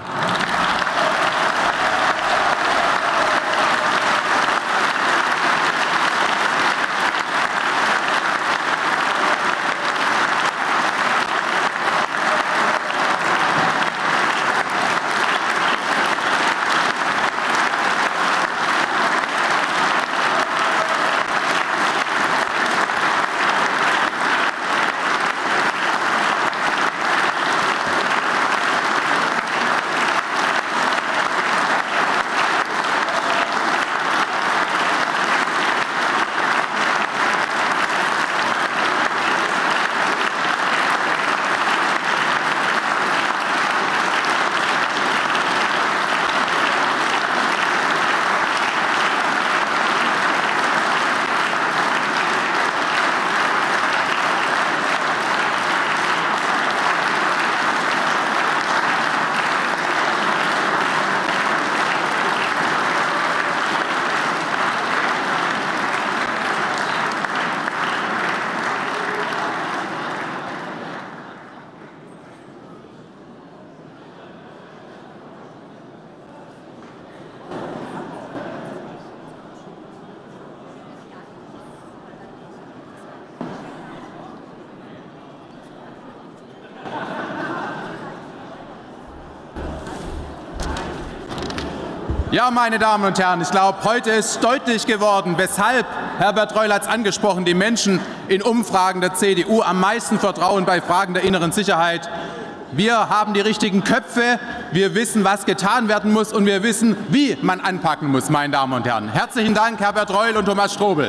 Ja, meine Damen und Herren, ich glaube, heute ist deutlich geworden, weshalb, Herbert Reul hat es angesprochen, die Menschen in Umfragen der CDU am meisten vertrauen bei Fragen der inneren Sicherheit. Wir haben die richtigen Köpfe, wir wissen, was getan werden muss und wir wissen, wie man anpacken muss, meine Damen und Herren. Herzlichen Dank, Herbert Reul und Thomas Strobel.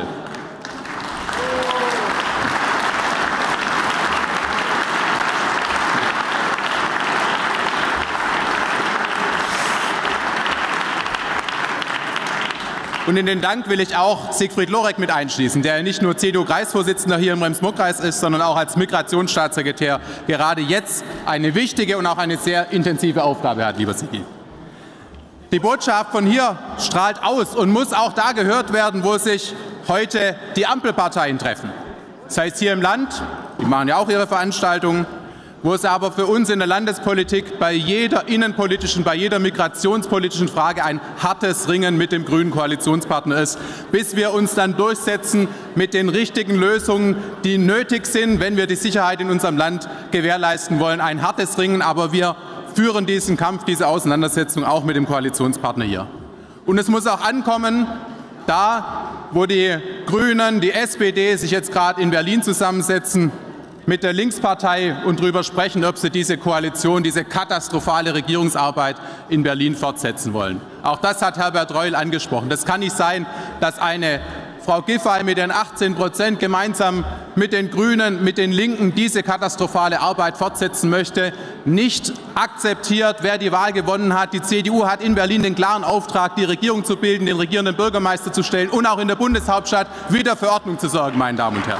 Und in den Dank will ich auch Siegfried Lorek mit einschließen, der nicht nur CDU-Kreisvorsitzender hier im Rems-Murr-Kreis ist, sondern auch als Migrationsstaatssekretär gerade jetzt eine wichtige und auch eine sehr intensive Aufgabe hat, lieber Sigi. Die Botschaft von hier strahlt aus und muss auch da gehört werden, wo sich heute die Ampelparteien treffen. Das heißt hier im Land, die machen ja auch ihre Veranstaltungen, wo es aber für uns in der Landespolitik bei jeder innenpolitischen, bei jeder migrationspolitischen Frage ein hartes Ringen mit dem grünen Koalitionspartner ist, bis wir uns dann durchsetzen mit den richtigen Lösungen, die nötig sind, wenn wir die Sicherheit in unserem Land gewährleisten wollen. Ein hartes Ringen, aber wir führen diesen Kampf, diese Auseinandersetzung auch mit dem Koalitionspartner hier. Und es muss auch ankommen, da, wo die Grünen, die SPD sich jetzt gerade in Berlin zusammensetzen, mit der Linkspartei und darüber sprechen, ob sie diese Koalition, diese katastrophale Regierungsarbeit in Berlin fortsetzen wollen. Auch das hat Herbert Reul angesprochen. Das kann nicht sein, dass eine Frau Giffey mit den 18% gemeinsam mit den Grünen, mit den Linken diese katastrophale Arbeit fortsetzen möchte, nicht akzeptiert, wer die Wahl gewonnen hat. Die CDU hat in Berlin den klaren Auftrag, die Regierung zu bilden, den regierenden Bürgermeister zu stellen und auch in der Bundeshauptstadt wieder für Ordnung zu sorgen, meine Damen und Herren.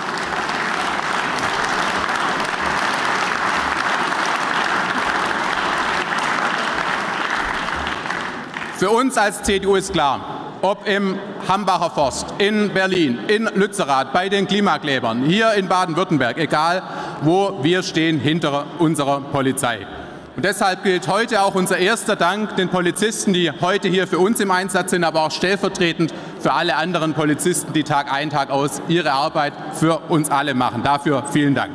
Für uns als CDU ist klar, ob im Hambacher Forst, in Berlin, in Lützerath, bei den Klimaklebern, hier in Baden-Württemberg, egal wo, wir stehen hinter unserer Polizei. Und deshalb gilt heute auch unser erster Dank den Polizisten, die heute hier für uns im Einsatz sind, aber auch stellvertretend für alle anderen Polizisten, die Tag ein, Tag aus ihre Arbeit für uns alle machen. Dafür vielen Dank.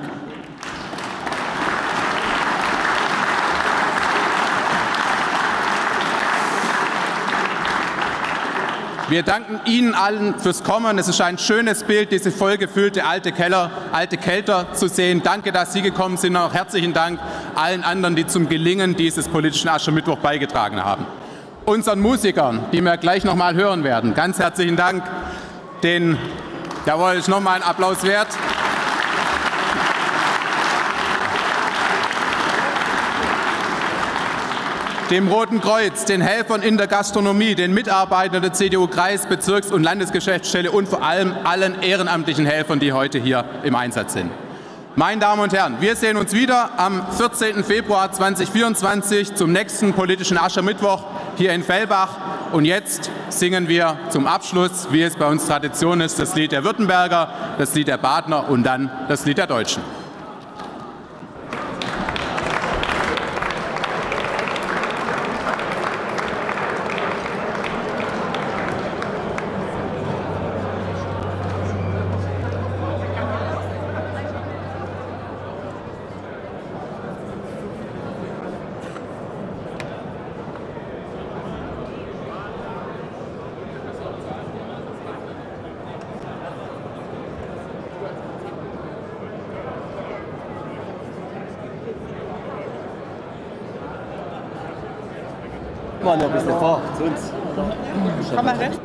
Wir danken Ihnen allen fürs Kommen. Es ist ein schönes Bild, diese vollgefüllte alte Kelter zu sehen. Danke, dass Sie gekommen sind. Und auch herzlichen Dank allen anderen, die zum Gelingen dieses politischen Aschermittwoch beigetragen haben. Unseren Musikern, die wir gleich noch mal hören werden, ganz herzlichen Dank. Jawohl, ist noch mal einen Applaus wert. Dem Roten Kreuz, den Helfern in der Gastronomie, den Mitarbeitern der CDU-Kreis-, Bezirks- und Landesgeschäftsstelle und vor allem allen ehrenamtlichen Helfern, die heute hier im Einsatz sind. Meine Damen und Herren, wir sehen uns wieder am 14. Februar 2024 zum nächsten politischen Aschermittwoch hier in Fellbach. Und jetzt singen wir zum Abschluss, wie es bei uns Tradition ist, das Lied der Württemberger, das Lied der Badner und dann das Lied der Deutschen.
Noch ein bisschen vor zu uns.
Komm mal rechts.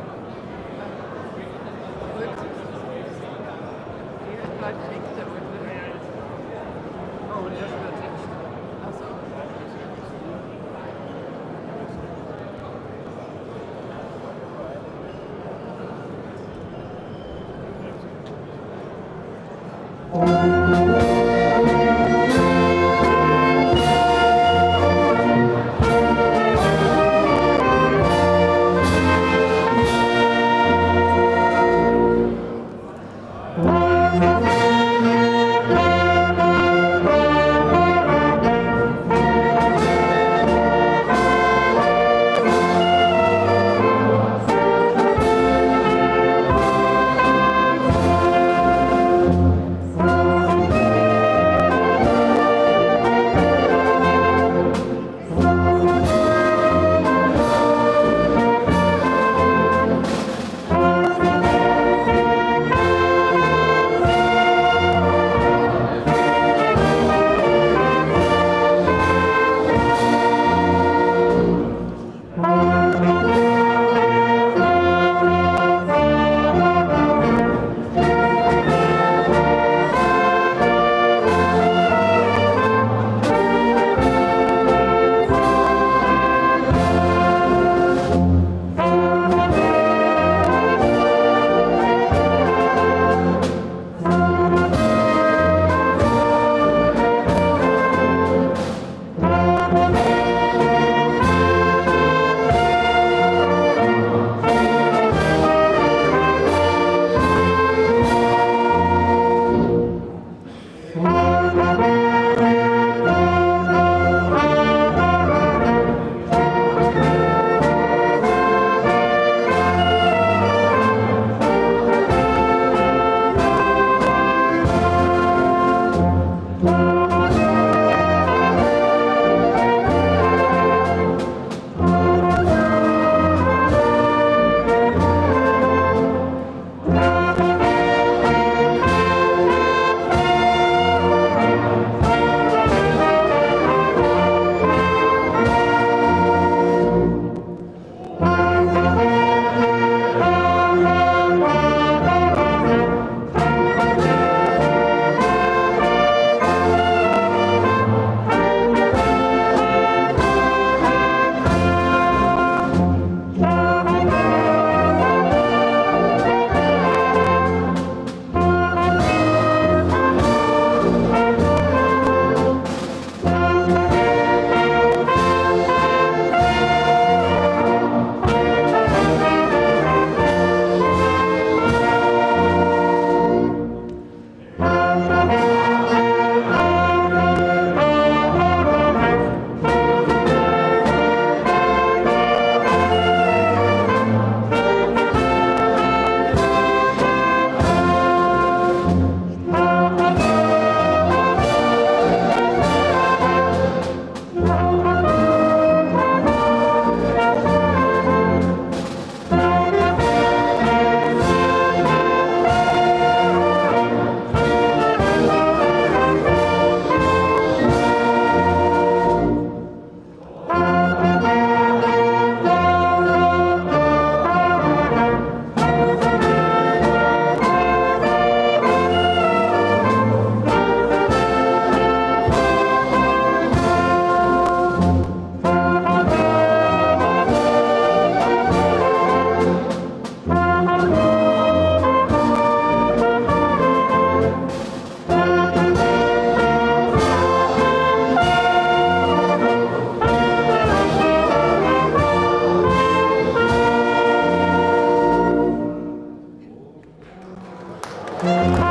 Applaus